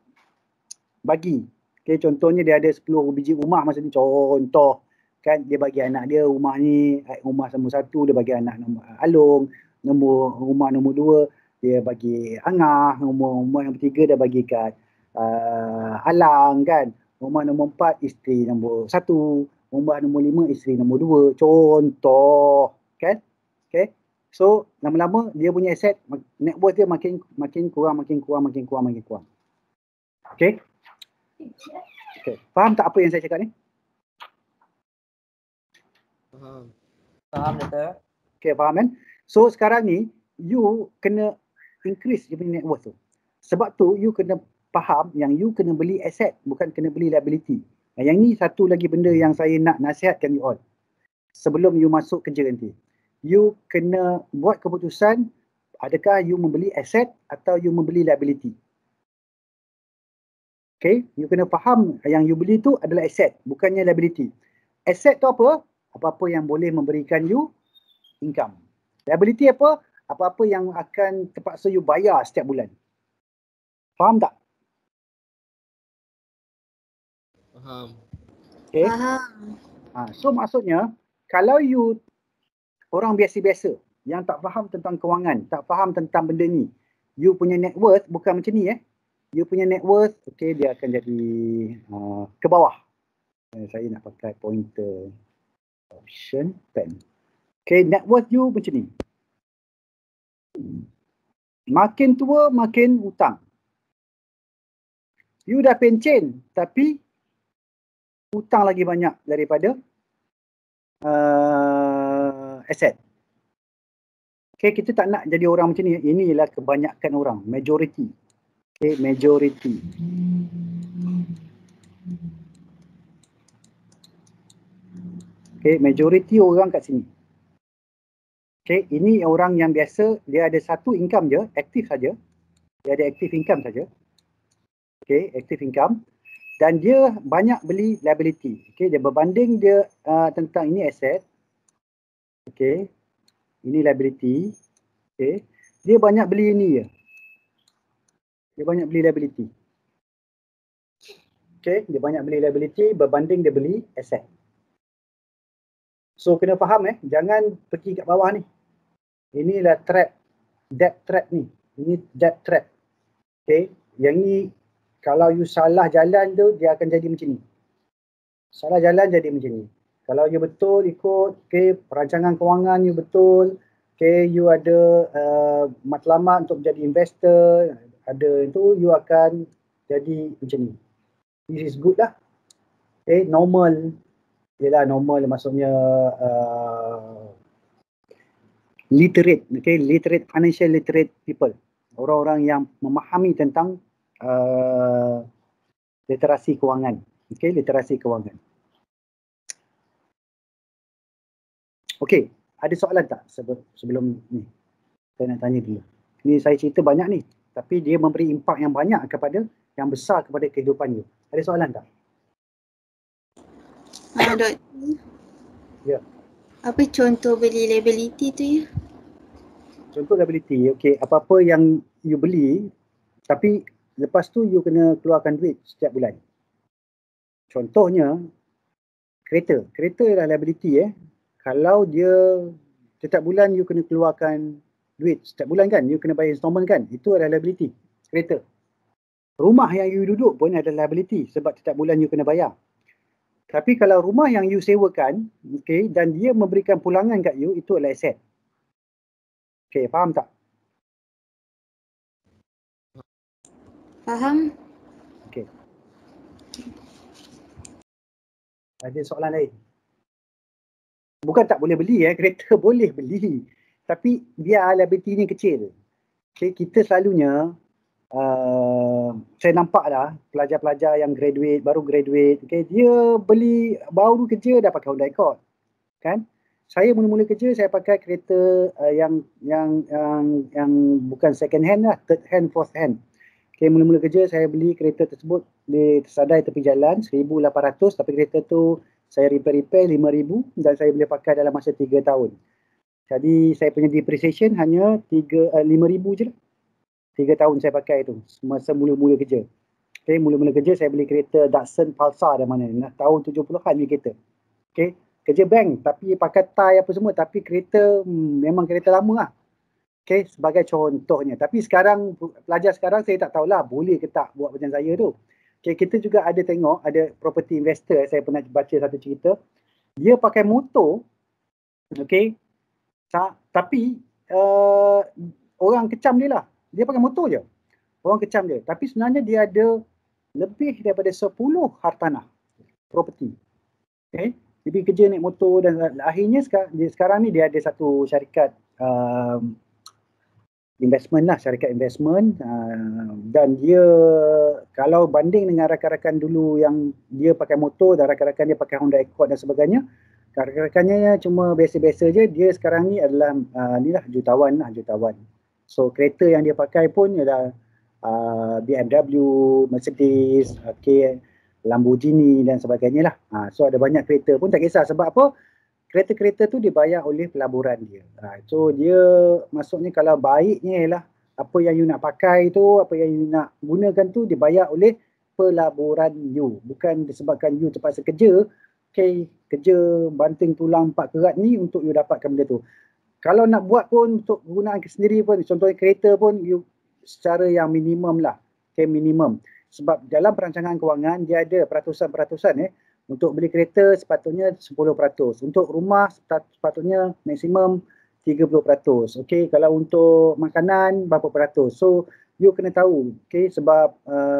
bagi. Okay, contohnya dia ada sepuluh biji rumah masa ni, contoh. Kan dia bagi anak dia rumah ni, rumah nombor satu dia bagi anak nombor Along, nombor rumah nombor dua dia bagi Angah, nombor rumah nombor tiga dia bagi kat uh, Alang kan, rumah nombor empat isteri nombor satu, rumah nombor lima isteri nombor dua, contoh kan. Okay, so lama-lama dia punya aset, net worth dia makin makin kurang, makin kurang, makin kurang, makin kurang. Okay, okay, faham tak apa yang saya cakap ni? Faham. Faham doktor? Okay, faham kan? So sekarang ni, you kena increase you punya net worth tu. Sebab tu, you kena faham yang you kena beli aset, bukan kena beli liability. Nah, yang ni satu lagi benda yang saya nak nasihatkan you all. Sebelum you masuk kerja nanti. You kena buat keputusan, adakah you membeli aset atau you membeli liability. Okay, you kena faham yang you beli tu adalah aset, bukannya liability. Aset tu apa? Apa-apa yang boleh memberikan you income. Liability apa? Apa-apa yang akan terpaksa you bayar setiap bulan. Faham tak? Faham. Okay. Faham. Ha, so maksudnya, kalau you orang biasa-biasa yang tak faham tentang kewangan, tak faham tentang benda ni, you punya net worth bukan macam ni eh. You punya net worth, okay, dia akan jadi uh, ke bawah. Eh, saya nak pakai pointer. Option pen. Okay, net worth you macam ni. Makin tua, makin hutang. You dah pencen, tapi hutang lagi banyak daripada uh, aset. Okay, kita tak nak jadi orang macam ni. Ini ialah kebanyakan orang, majority. Okay, majority. Okay, majority orang kat sini. Okay, ini orang yang biasa, dia ada satu income je, aktif saja. Dia ada active income saja. Okay, active income. Dan dia banyak beli liability. Okay, dia berbanding dia uh, tentang ini aset. Okay, ini liability. Okay, dia banyak beli ini je. Dia banyak beli liability. Okay, dia banyak beli liability berbanding dia beli aset. So kena faham eh, jangan pergi kat bawah ni. Inilah trap, debt trap ni. Ini debt trap. Okay, yang ni kalau you salah jalan tu dia akan jadi macam ni. Salah jalan jadi macam ni. Kalau you betul ikut, okay, perancangan kewangan you betul, okay, you ada uh, matlamat untuk menjadi investor, ada itu, you akan jadi macam ni. This is good lah. Okay, normal. Ialah normal maksudnya uh, literate, okay, literate, financial literate people. Orang-orang yang memahami tentang uh, literasi kewangan. Okay, literasi kewangan. Okay, ada soalan tak sebelum, sebelum ni? Saya nak tanya dulu. Ni saya cerita banyak ni. tapi dia memberi impak yang banyak kepada, yang besar kepada kehidupan you. Ada soalan tak? Ah, Dok. Ya. Apa contoh beli liability tu ya? Contoh liability, okey, apa-apa yang you beli, tapi lepas tu you kena keluarkan duit setiap bulan. Contohnya, kereta. Kereta ialah liability eh. Kalau dia setiap bulan you kena keluarkan duit, setiap bulan kan, you kena bayar installment kan, itu adalah liability, kereta. Rumah yang you duduk pun adalah liability sebab setiap bulan you kena bayar. Tapi kalau rumah yang you sewakan, okay, dan dia memberikan pulangan kat you, itu adalah aset. Okay, faham tak? Faham? Okay. Ada soalan lain? Bukan tak boleh beli eh, kereta boleh beli. Tapi biar liability ni kecil. Okay, kita selalunya, uh, saya nampak dah pelajar-pelajar yang graduate, baru graduate, okay, dia beli baru kerja dah pakai Honda Accord. Kan? Saya mula-mula kerja saya pakai kereta uh, yang yang yang yang bukan second hand lah, third hand, fourth hand. Okay, mula-mula kerja saya beli kereta tersebut di tersadai tepi jalan seribu lapan ratus, tapi kereta tu saya repair-repair lima ribu dan saya boleh pakai dalam masa tiga tahun. Jadi saya punya depreciation hanya lima ribu je lah. tiga tahun saya pakai tu masa mula-mula kerja. Okay, mula-mula kerja saya beli kereta Datsun Pulsar dah mana, tahun tujuh puluhan ni kereta. Okay, kerja bank tapi pakai tie apa semua, tapi kereta hmm, memang kereta lama lah. Okay, sebagai contohnya. Tapi sekarang, pelajar sekarang saya tak tahulah boleh ke tak buat macam saya tu. Okay, kita juga ada tengok, ada property investor, saya pernah baca satu cerita. Dia pakai motor, okay, ta- tapi uh, orang kecam dia lah. Dia pakai motor je. Orang kecam dia. Tapi sebenarnya dia ada lebih daripada sepuluh hartanah property. Okay, dia kerja naik motor dan akhirnya sekarang, dia, sekarang ni dia ada satu syarikat um, investment lah, syarikat investment, uh, dan dia kalau banding dengan rakan-rakan dulu yang dia pakai motor dan rakan-rakan dia pakai Honda Accord dan sebagainya, rakan-rakannya cuma biasa-biasa je, dia sekarang ni adalah uh, ni lah jutawan lah, jutawan. So kereta yang dia pakai pun ialah uh, B M W, Mercedes, okay, Lamborghini dan sebagainya lah. Uh, so ada banyak kereta pun tak kisah sebab apa? Kereta-kereta tu dibayar oleh pelaburan dia. Ha, so dia maksudnya kalau baiknya ialah apa yang you nak pakai tu, apa yang you nak gunakan tu dibayar oleh pelaburan you. Bukan disebabkan you terpaksa kerja, okay, kerja banting tulang empat kerat ni untuk you dapatkan benda tu. Kalau nak buat pun untuk gunaan sendiri pun, contohnya kereta pun you secara yang minimum lah. Okay, minimum. Sebab dalam perancangan kewangan dia ada peratusan-peratusan eh. Untuk beli kereta sepatutnya sepuluh peratus. Untuk rumah sepatutnya maksimum tiga puluh peratus. Okey, kalau untuk makanan berapa peratus. So, you kena tahu. Okey, sebab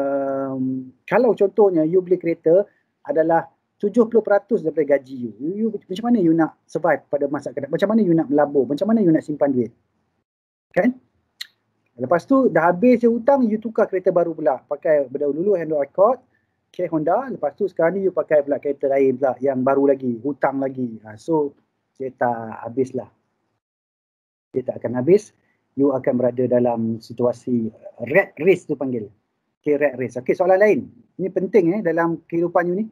um, kalau contohnya you beli kereta adalah tujuh puluh peratus daripada gaji you. you, you. Macam mana you nak survive pada masa akan datang? Macam mana you nak melabur? Macam mana you nak simpan duit? Kan? Lepas tu dah habis je hutang, you tukar kereta baru pula. Pakai berdahulu Honda Accord. Okay, Honda, lepas tu sekarang ni you pakai pula kereta lain pula yang baru lagi, hutang lagi. Ha, so, dia tak habis lah. Dia tak akan habis. You akan berada dalam situasi rat race tu panggil. Okay, rat race. Okay, soalan lain. Ini penting eh dalam kehidupan you ni.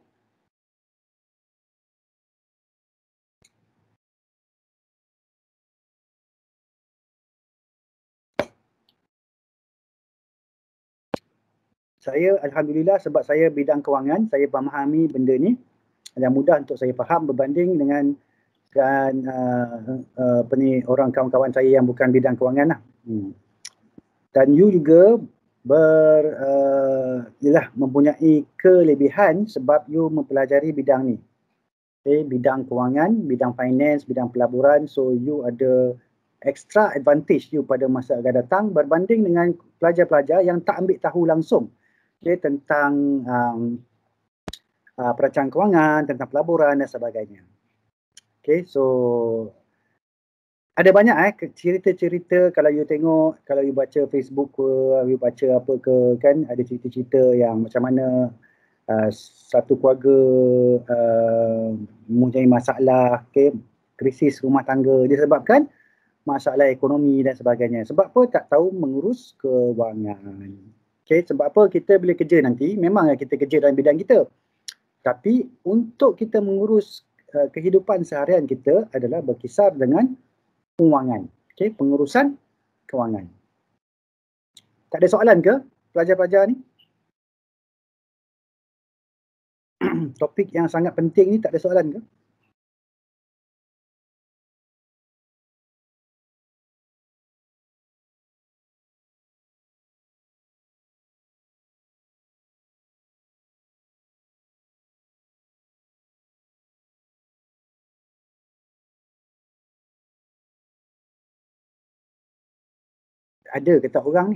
Saya Alhamdulillah sebab saya bidang kewangan, saya memahami benda ni yang mudah untuk saya faham berbanding dengan dan uh, uh, apa ni, orang kawan-kawan saya yang bukan bidang kewangan lah. Hmm. Dan you juga ber uh, ialah mempunyai kelebihan sebab you mempelajari bidang ni. Okay, bidang kewangan, bidang finance, bidang pelaburan, so you ada extra advantage you pada masa akan datang berbanding dengan pelajar-pelajar yang tak ambil tahu langsung, okay, tentang um, uh, perancangan kewangan, tentang pelaburan dan sebagainya. Okay, so ada banyak eh cerita-cerita kalau you tengok, kalau you baca Facebook ke, you baca apa ke, kan ada cerita-cerita yang macam mana uh, satu keluarga uh, mempunyai masalah, okay, krisis rumah tangga disebabkan masalah ekonomi dan sebagainya. Sebab apa? Tak tahu mengurus kewangan. Okay, sebab apa? Kita bila kerja nanti, memanglah kita kerja dalam bidang kita. Tapi untuk kita mengurus uh, kehidupan seharian kita adalah berkisar dengan kewangan. Okay, pengurusan kewangan. Tak ada soalan ke pelajar-pelajar ni? Topik yang sangat penting ni tak ada soalan ke? Ada ke tak orang ni?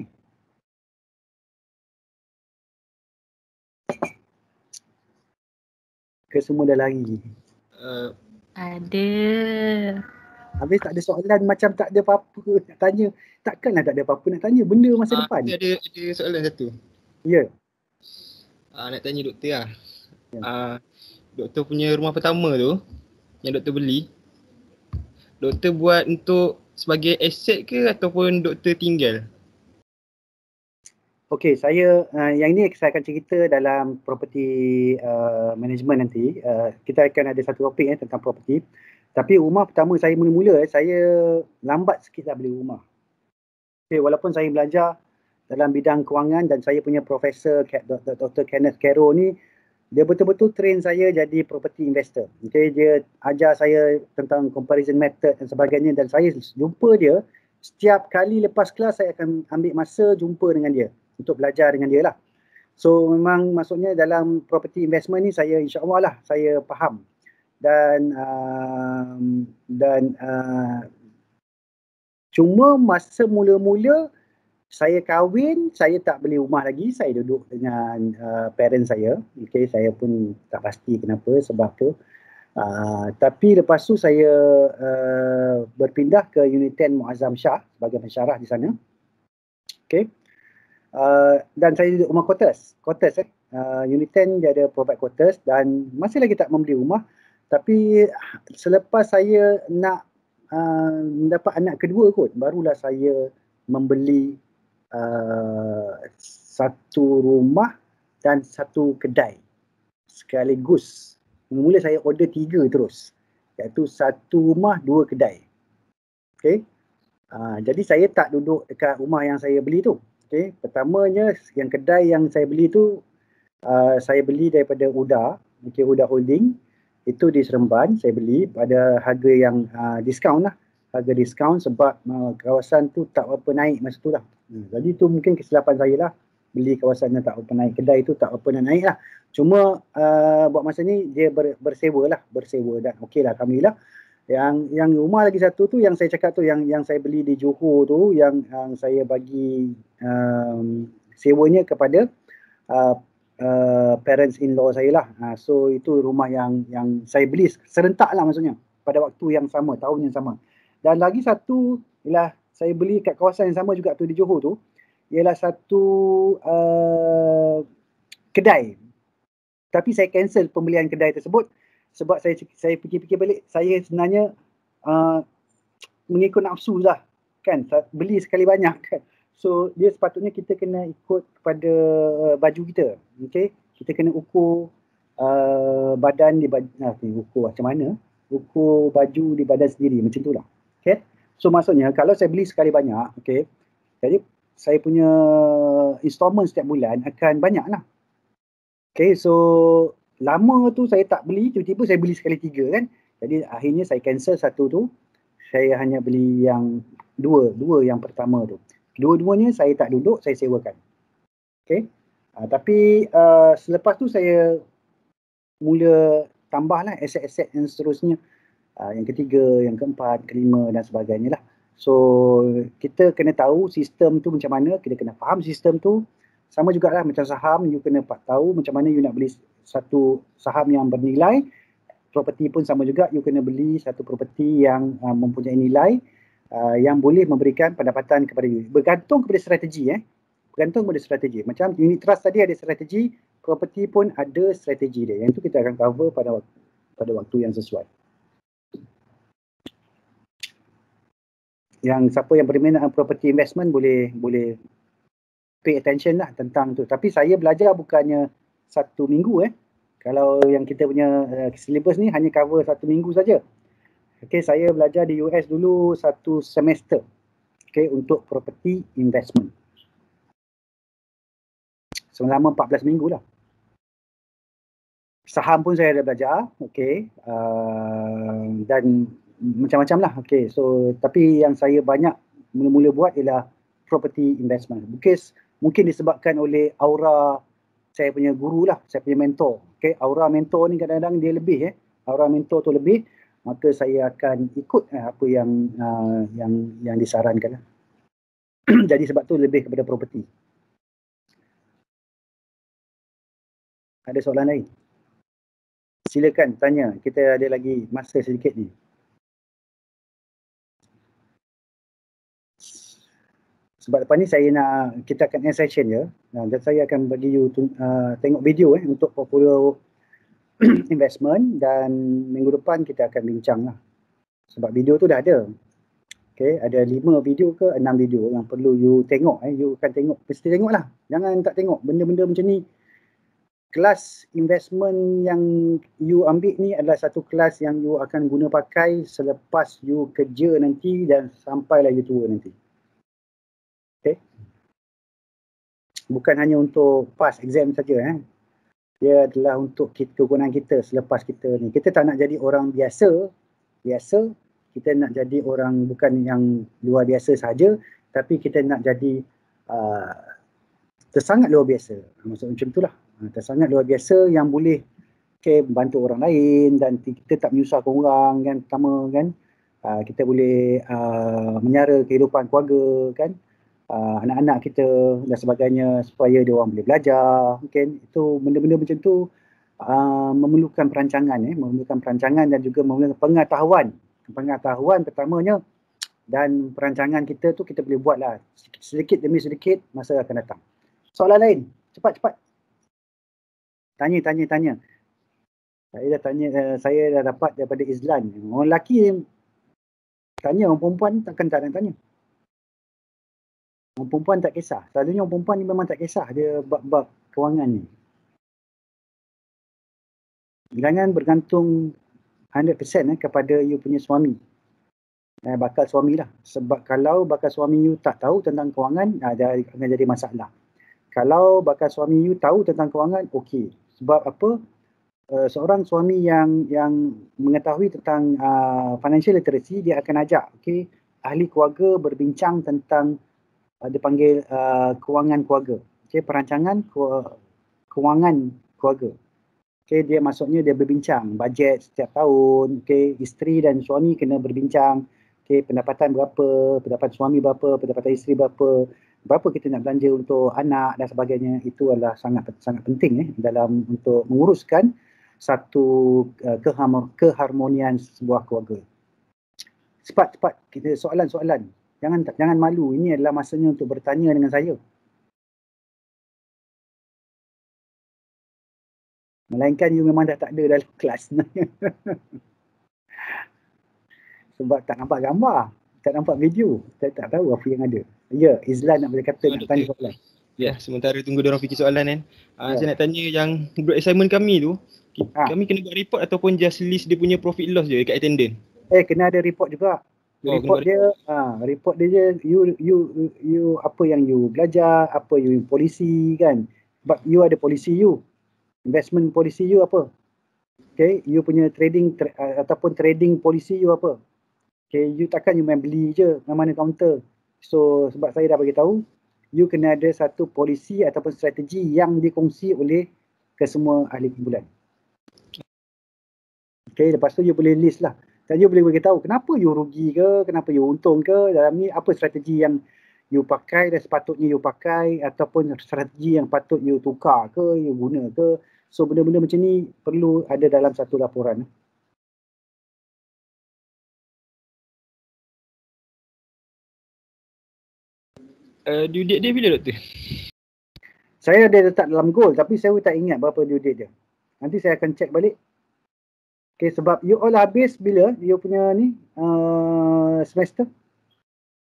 Ke semua dah lari? Uh, Ada. Habis tak ada soalan, macam tak ada apa-apa nak tanya. Takkanlah tak ada apa-apa nak tanya, benda masa uh, depan. ada, ada soalan satu. Ya. Uh, nak tanya doktor lah. Ya. Uh, doktor punya rumah pertama tu, yang doktor beli, doktor buat untuk sebagai aset ke ataupun doktor tinggal? Okey, saya uh, yang ini saya akan cerita dalam property uh, management nanti. Uh, kita akan ada satu topik eh, tentang property. Tapi rumah pertama saya mula-mula eh, saya lambat sikit dah beli rumah. Okey, walaupun saya belajar dalam bidang kewangan dan saya punya profesor Doktor Kenneth Caro ni, dia betul-betul train saya jadi property investor. Okey, dia ajar saya tentang comparison method dan sebagainya, dan saya jumpa dia setiap kali lepas kelas. Saya akan ambil masa jumpa dengan dia untuk belajar dengan dia lah. So memang maksudnya dalam property investment ni saya insya-Allah lah saya faham. Dan um, dan uh, cuma masa mula-mula saya kahwin, saya tak beli rumah lagi, saya duduk dengan uh, parents saya. Okay, saya pun tak pasti kenapa, sebab tu. Uh, tapi lepas tu saya uh, berpindah ke Unit ten Muazzam Shah sebagai pensyarah di sana. Okay. Uh, dan saya duduk rumah quarters. Quarters eh. Uh, Unit ten dia ada provide quarters dan masih lagi tak membeli rumah. Tapi selepas saya nak uh, mendapat anak kedua kot, barulah saya membeli uh, satu rumah dan satu kedai sekaligus. Mula saya order tiga terus. Iaitu satu rumah, dua kedai. Okay. Uh, jadi saya tak duduk dekat rumah yang saya beli tu. Okay. Pertamanya yang kedai yang saya beli tu uh, saya beli daripada UDA, okay, UDA Holding. Itu di Seremban saya beli pada harga yang uh, diskaun lah. Harga diskaun sebab uh, kawasan tu tak apa naik masa tu lah. Hmm, jadi tu mungkin kesilapan saya lah. Beli kawasan yang tak apa naik. Kedai tu tak apa nak naik lah. Cuma uh, buat masa ni dia ber, bersewa lah. Bersewa dan okey lah, alhamdulillah. Yang yang rumah lagi satu tu yang saya cakap tu, yang yang saya beli di Johor tu, yang, yang saya bagi um, sewanya kepada uh, uh, parents in law saya lah. Uh, so itu rumah yang yang saya beli serentak lah, maksudnya pada waktu yang sama, tahun yang sama. Dan lagi satu ialah saya beli kat kawasan yang sama juga tu di Johor tu, ialah satu uh, kedai. Tapi saya cancel pembelian kedai tersebut sebab saya saya fikir-fikir balik, saya sebenarnya uh, mengikut nafsu lah kan, beli sekali banyak kan. So dia sepatutnya kita kena ikut kepada uh, baju kita. Okay, kita kena ukur uh, badan di baju, nah, ukur macam mana, ukur baju di badan sendiri, macam tu lah. Okay, so maksudnya kalau saya beli sekali banyak, okay, jadi saya punya installment setiap bulan akan banyak lah. Okay, so lama tu saya tak beli, tiba-tiba saya beli sekali tiga kan. Jadi akhirnya saya cancel satu tu. Saya hanya beli yang dua, dua yang pertama tu. Dua-duanya saya tak duduk, saya sewakan. Okay. Uh, tapi uh, selepas tu saya mula tambahlah aset-aset yang seterusnya. Uh, yang ketiga, yang keempat, kelima dan sebagainya lah. So kita kena tahu sistem tu macam mana, kita kena faham sistem tu. Sama jugalah macam saham, you kena tahu macam mana you nak beli satu saham yang bernilai. Property pun sama juga, you kena beli satu property yang uh, mempunyai nilai uh, yang boleh memberikan pendapatan kepada you. Bergantung kepada strategi eh. Bergantung kepada strategi. Macam unit trust tadi ada strategi, property pun ada strategi dia. Yang itu kita akan cover pada waktu, pada waktu yang sesuai. yang siapa yang berminat dengan property investment boleh boleh pay attention lah tentang tu. Tapi saya belajar bukannya satu minggu eh. Kalau yang kita punya uh, syllabus ni hanya cover satu minggu saja. Okey, saya belajar di U S dulu satu semester. Okey, untuk property investment. Selama empat belas minggu lah. Saham pun saya ada belajar, okey. Uh, dan macam-macam lah, okey. So, tapi yang saya banyak mula-mula buat ialah property investment. Mungkin, mungkin disebabkan oleh aura saya punya guru lah, saya punya mentor. Okey, aura mentor ni kadang-kadang dia lebih eh. Aura mentor tu lebih, maka saya akan ikut eh, apa yang uh, yang yang disarankan lah. Jadi sebab tu lebih kepada property. Ada soalan lain? Silakan tanya, kita ada lagi masa sedikit ni. Sebab lepas ni saya nak, kita akan end session je. Nah, dan saya akan bagi you uh, tengok video eh untuk portfolio investment, dan minggu depan kita akan bincang lah. Sebab video tu dah ada. Okay, ada lima video ke enam video yang perlu you tengok. Eh. You akan tengok, mesti tengok lah. Jangan tak tengok. Benda-benda macam ni. Kelas investment yang you ambil ni adalah satu kelas yang you akan guna pakai selepas you kerja nanti dan sampailah you tua nanti. Okay. Bukan hanya untuk pass exam saja. Eh. Dia adalah untuk kita, kegunaan kita selepas kita ni. Kita tak nak jadi orang biasa. Biasa. Kita nak jadi orang bukan yang luar biasa saja. Tapi kita nak jadi uh, tersangat luar biasa. Maksud macam itulah. Tersangat luar biasa yang boleh okay, bantu orang lain dan kita tak menyusahkan orang kan. Pertama kan. Uh, kita boleh uh, menyara kehidupan keluarga kan. Uh, anak-anak kita dan sebagainya supaya dia orang boleh belajar, kan? Itu benda-benda macam tu uh, memerlukan perancangan, eh? memerlukan perancangan dan juga memerlukan pengetahuan. Pengetahuan pertamanya dan perancangan kita tu kita boleh buatlah sedikit, sedikit demi sedikit masa akan datang. Soalan lain, cepat-cepat. Tanya, tanya, tanya. Saya dah tanya, uh, saya dah dapat daripada Izlan. Orang lelaki tanya, orang perempuan takkan tak nak tanya. Orang perempuan tak kisah. Selalunya orang perempuan ni memang tak kisah dia bab-bab kewangan ni. Jangan bergantung one hundred percent eh, kepada you punya suami. Eh, bakal suami lah. Sebab kalau bakal suami you tak tahu tentang kewangan, ah, dia akan jadi masalah. Kalau bakal suami you tahu tentang kewangan, okey. Sebab apa? Uh, seorang suami yang yang mengetahui tentang uh, financial literacy, dia akan ajak okey, ahli keluarga berbincang tentang dia panggil uh, kewangan keluarga. Okay, perancangan ke, kewangan keluarga. Okay, dia maksudnya dia berbincang bajet setiap tahun. Okay, isteri dan suami kena berbincang. Okay, pendapatan berapa, pendapatan suami berapa, pendapatan isteri berapa, berapa kita nak belanja untuk anak dan sebagainya. Itu adalah sangat sangat penting eh, dalam untuk menguruskan satu uh, keharmonian sebuah keluarga. Cepat-cepat kita soalan-soalan. Jangan jangan malu. Ini adalah masanya untuk bertanya dengan saya. Melainkan you memang dah tak ada dalam kelas. Sebab tak nampak gambar, tak nampak video, saya tak tahu apa yang ada. Ya, Izlan nak boleh kata, so, nak tanya soalan. Ya, sementara tunggu diorang fikir soalan kan. Uh, ya. Saya nak tanya yang group assignment kami tu, ha. Kami kena buat report ataupun just list dia punya profit loss je dekat attendance? Eh, kena ada report juga. Oh, report dia, ha, report dia je, you, you, you, apa yang you belajar, apa you polisi kan. Sebab you ada polisi you. Investment polisi you apa. Okay, you punya trading tra uh, ataupun trading polisi you apa. Okay, you takkan you main beli je mana counter. So, sebab saya dah bagi tahu, you kena ada satu polisi ataupun strategi yang dikongsi oleh kesemua ahli kumpulan. Okay, lepas tu you boleh list lah. Dan you boleh beritahu kenapa you rugi ke, kenapa you untung ke, dalam ni apa strategi yang you pakai dan sepatutnya you pakai, ataupun strategi yang patut you tukar ke, you guna ke. So benda-benda macam ni perlu ada dalam satu laporan. Uh, due date dia bila doktor? Saya ada letak dalam goal tapi saya tak ingat berapa due date dia. Nanti saya akan check balik. Okay, sebab you all habis bila you punya ni uh, semester?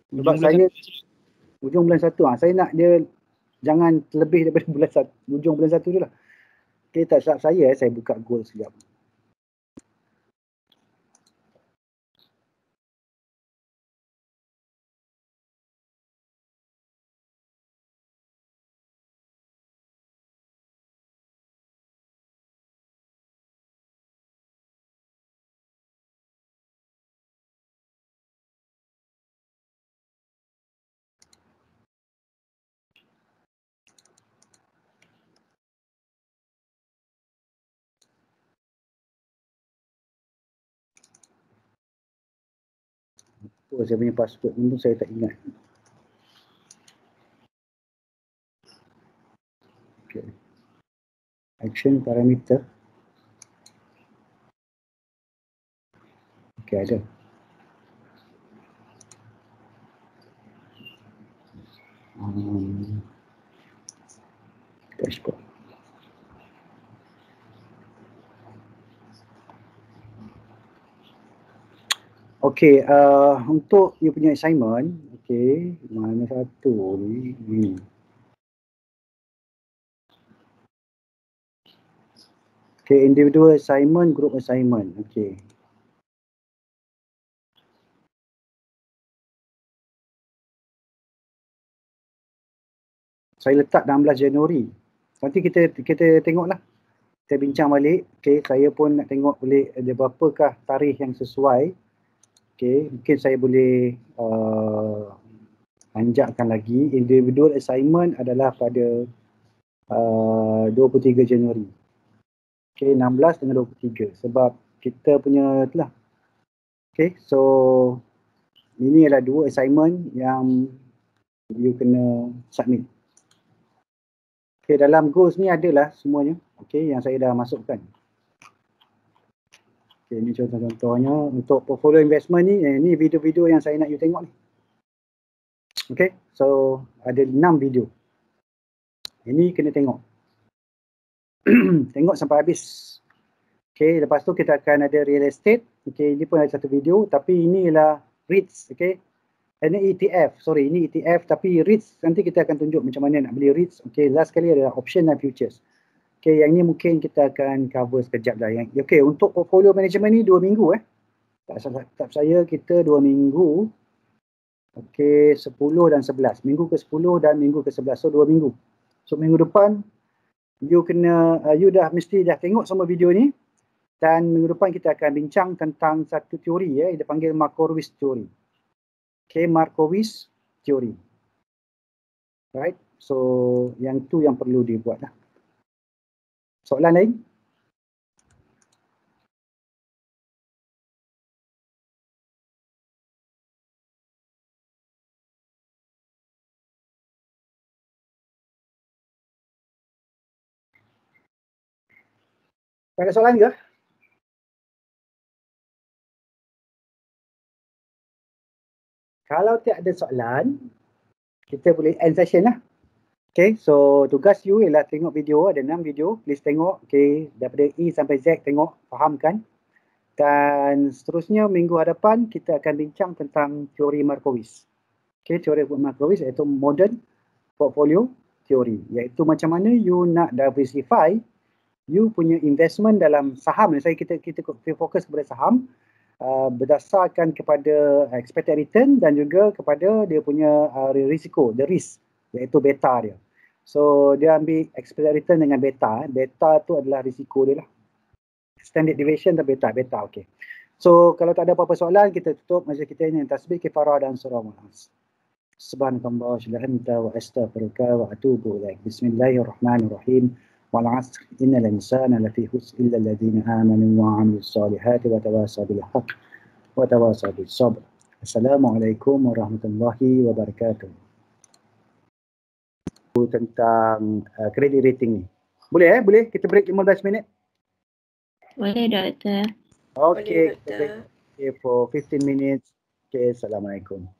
Sebab saya hujung bulan satu ah, saya nak dia jangan lebih daripada bulan satu, hujung bulan satu tu lah. Okay, tak silap saya, saya buka goal sekejap. Oh, saya punya password pun saya tak ingat. Okay. Action parameter. Okay, ada. Um, dashboard. Okay, uh, untuk you punya assignment, okay, mana satu ni? Hmm. Okay, individual assignment, group assignment, okay. Saya letak enam belas Januari. Nanti kita kita tengoklah. Kita bincang balik. Okay, saya pun nak tengok boleh ada berapakah tarikh yang sesuai. Okay, mungkin saya boleh uh, anjakkan lagi. Individual assignment adalah pada uh, dua puluh tiga Januari. Okay, enam belas dengan dua puluh tiga. Sebab kita punya itulah. Okay, so ini adalah dua assignment yang you kena submit. Okay, dalam goals ni adalah semuanya. Okay, yang saya dah masukkan. Okay, ini contoh-contohnya untuk portfolio investment ni, eh, ni video-video yang saya nak you tengok ni. Okay, so ada enam video. Ini kena tengok. Tengok sampai habis. Okay, lepas tu kita akan ada real estate. Okay, ini pun ada satu video, tapi ini ialah REITs. Okay, ini E T F, sorry, ini E T F, tapi REITs nanti kita akan tunjuk macam mana nak beli REITs. Okay, last kali adalah option dan futures. Okay, yang ni mungkin kita akan cover sekejap dah. Yang, okay, untuk portfolio management ni dua minggu eh. Tak, tak saya kita dua minggu. Okay, sepuluh dan sebelas. Minggu ke sepuluh dan minggu ke sebelas. So, dua minggu. So, minggu depan, you kena, uh, you dah mesti dah tengok semua video ni. Dan minggu depan kita akan bincang tentang satu teori ya. Dia panggil Markowitz Theory. Okay, Markowitz Theory. Right. So, yang tu yang perlu dibuat lah. Soalan lain? Ada soalan ke? Kalau tak ada soalan, kita boleh end session lah. Okay, so tugas you ialah tengok video, ada enam video, please tengok. Okay, daripada E sampai Z tengok, fahamkan. Dan seterusnya minggu hadapan kita akan bincang tentang teori Markowitz. Okay, teori Markowitz iaitu modern portfolio theory. Iaitu macam mana you nak diversify you punya investment dalam saham. Saya kita kita fokus kepada saham uh, berdasarkan kepada expected return dan juga kepada dia punya uh, risiko, the risk, iaitu beta dia. So dia ambil expected return dengan beta. Beta tu adalah risiko dia lah. Standard deviation dan beta, beta okey. So kalau tak ada apa-apa soalan, kita tutup majlis kita ini tasbih, kifarah dan surah Al-As. Subhanakallah wa anta wa astaghfiruka wa atubu ilaik. Bismillahirrahmanirrahim. Wal 'asr innal insana lafi khusr illa alladhina amanu wa 'amilus solihati wa tawasaw bil haqq wa tawasaw bis sabr. Assalamualaikum warahmatullahi wabarakatuh. Tentang uh, credit rating ni. Boleh eh? Boleh kita break lima belas minit? Boleh, doktor. Okay, Boleh, doktor. Okay, for fifteen minutes. Okay, Assalamualaikum.